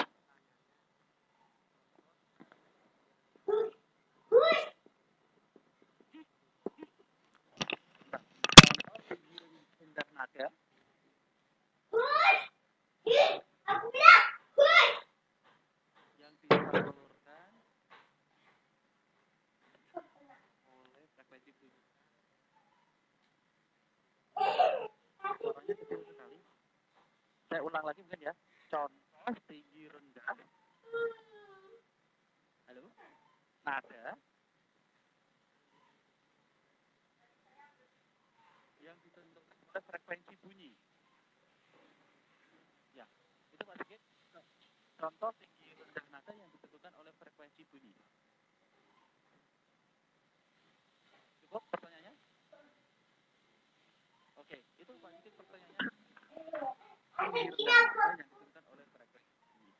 Rendah nada. Yang disalurkan oleh frekuensi bunyi. Suaranya kecil sekali. Saya ulang lagi mungkin ya. Contoh tinggi rendah. Halo. Nada yang ditentukan oleh frekuensi bunyi. Ya, itu Pak Sigit. Contoh tinggi rendah nada yang ditentukan oleh frekuensi bunyi. Cukup pertanyaannya? Oke, itu Pak Sigit pertanyaannya. Tinggi rendah nada yang ditentukan oleh frekuensi bunyi.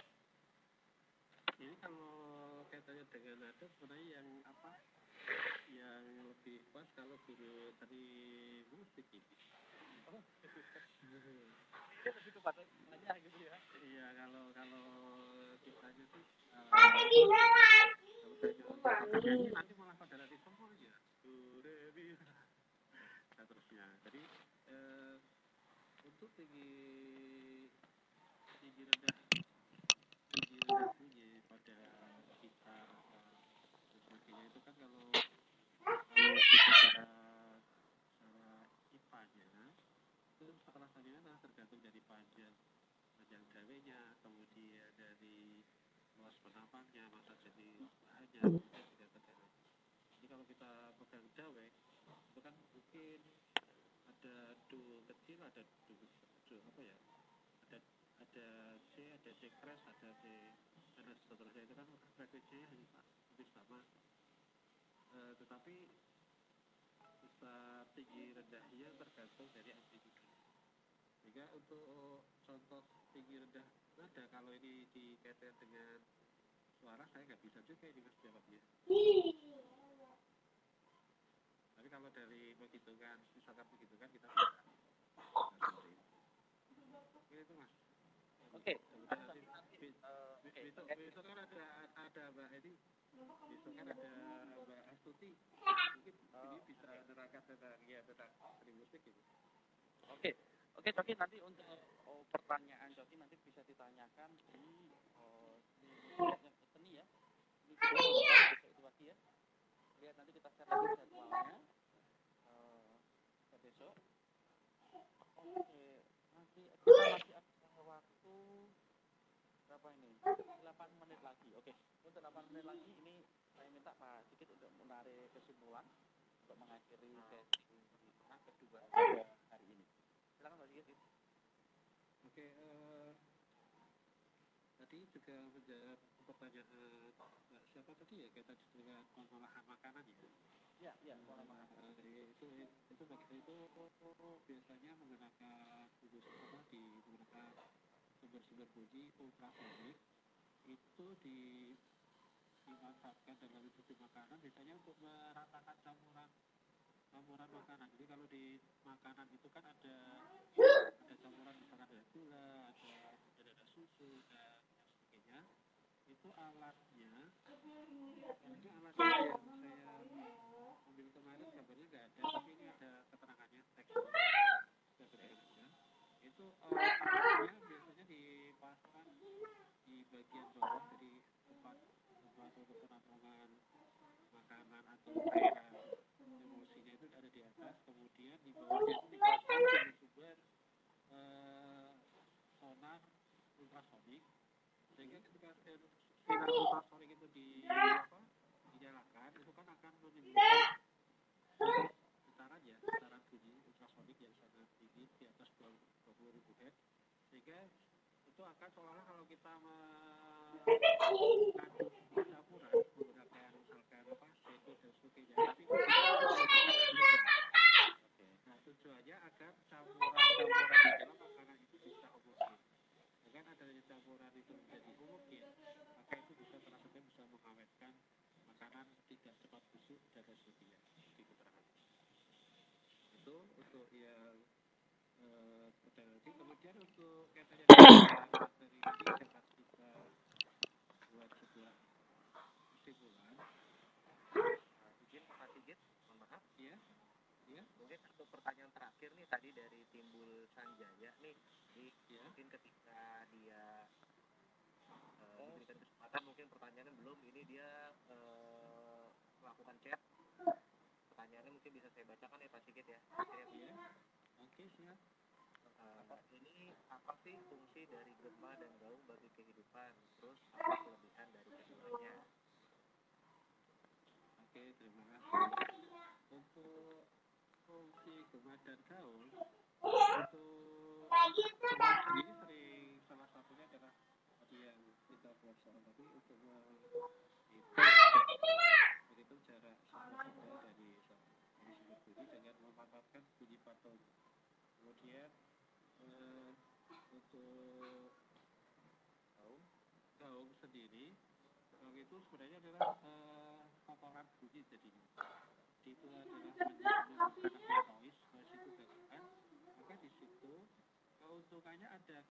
Ini kalau kaitannya dengan nada sebenarnya yang apa? Yang lebih pas kalau guru tadi musik ini. Oh, itu lebih tepat nanya gitu ya. Iya, kalau kitanya sih kalau saya nyanyi nanti malah pada lari semua ya. Nah, terusnya. Jadi untuk tinggi rendah bunyi pada gitar dan sebagainya itu kan kalau kita secara IPA-nya itu salah satunya adalah tergantung dari panjang dawenya, kemudian dari luas penapaknya, masa jenis bahannya, kemudian juga tergantung. Jadi kalau kita pegang dawe itu kan mungkin ada do kecil, ada do apa ya, ada C, ada C keras, ada C dan seterusnya, itu kan frekuensinya hampir sama. Tetapi besar tinggi rendahnya tergantung dari amplitude. Sehingga untuk contoh tinggi rendah nada. Kalau ini dikaitkan dengan suara saya nggak bisa juga ini mas jawabnya. Tapi kalau dari menghitungkan, misalkan menghitungkan kita bisa. Itu mas. Oke. Kemudian nanti besok kan ada Mbak Edi, besok kan ada Mbak Astuti, mungkin ini bisa nerangkan tentang seni musik gitu. Oke, Coki, nanti untuk pertanyaan Coki nanti bisa ditanyakan di seni ya. Ini besok itu pagi ya. Lihat nanti kita share lagi jadwalnya besok. Oke, nanti kita masih ada waktu berapa ini? 8 menit lagi. Oke, untuk 8 menit lagi ini saya minta Pak Sigit untuk menarik kesimpulan untuk mengakhiri sesi kedua hari ini. Silakan Pak Sigit. Oke, tadi juga menjawab pertanyaan siapa tadi ya, kita dengan pengolahan makanan ya. Ya, pengolahan makanan. Itu biasanya menggunakan menggunakan sumber-sumber bunyi ultrasonik itu dimanfaatkan dalam industri makanan biasanya untuk meratakan campuran makanan. Jadi kalau di makanan itu kan ada campuran, misalkan ada gula, ada susu dan sebagainya. Itu alatnya yang saya ambil kemarin gambarnya nggak ada, tapi ini ada keterangannya teksnya. Itu alatnya biasanya dipasang di bagian bawah, jadi tempat untuk penampungan makanan atau cairan emulsinya itu ada di atas, kemudian di bawahnya itu dipasang sumber sonar ultrasonik, sehingga ketika sinar ultrasonik itu dinyalakan, itu kan akan menimbulkan getaran bunyi ultrasonik yang sangat tinggi di atas 20.000 Hz, sehingga itu akan seolah-olah kalau kita mengandung campuran menggunakan misalkan seko dan sebagainya, tapi nah tujuannya agar campuran di dalam makanan itu bisa homogen. Dengan adanya campuran itu menjadi homogen, maka itu bisa mengawetkan makanan, tidak cepat busuk dan sebagainya. Itu untuk yang kemudian untuk katanya dari ini dapat kita buat sebuah kesimpulan. Izin Pak Sigit, mohon maaf. Ya. Mungkin untuk pertanyaan terakhir nih tadi dari Timbul Sanjaya nih, mungkin ketika dia diberikan kesempatan, mungkin pertanyaannya belum, ini dia melakukan chat. Pertanyaannya mungkin bisa saya bacakan ya Pak Sigit ya. Oke, siap. Ini apa sih fungsi dari gempa dan gaung bagi kehidupan? Terus apa kelebihan dari keduanya? Oke, terima kasih. Untuk fungsi gempa dan gaung, untuk ini sering salah satunya adalah tadi yang kita buat soal tadi untuk menghitung jarak sumber dari sumber bunyi dengan memanfaatkan bunyi patung. Kemudian untuk gaung sendiri, gaung itu sebenarnya adalah kotoran bunyi jadinya. Itu adalah menimbulkan noise itu gangguan, maka di situ keuntungannya ada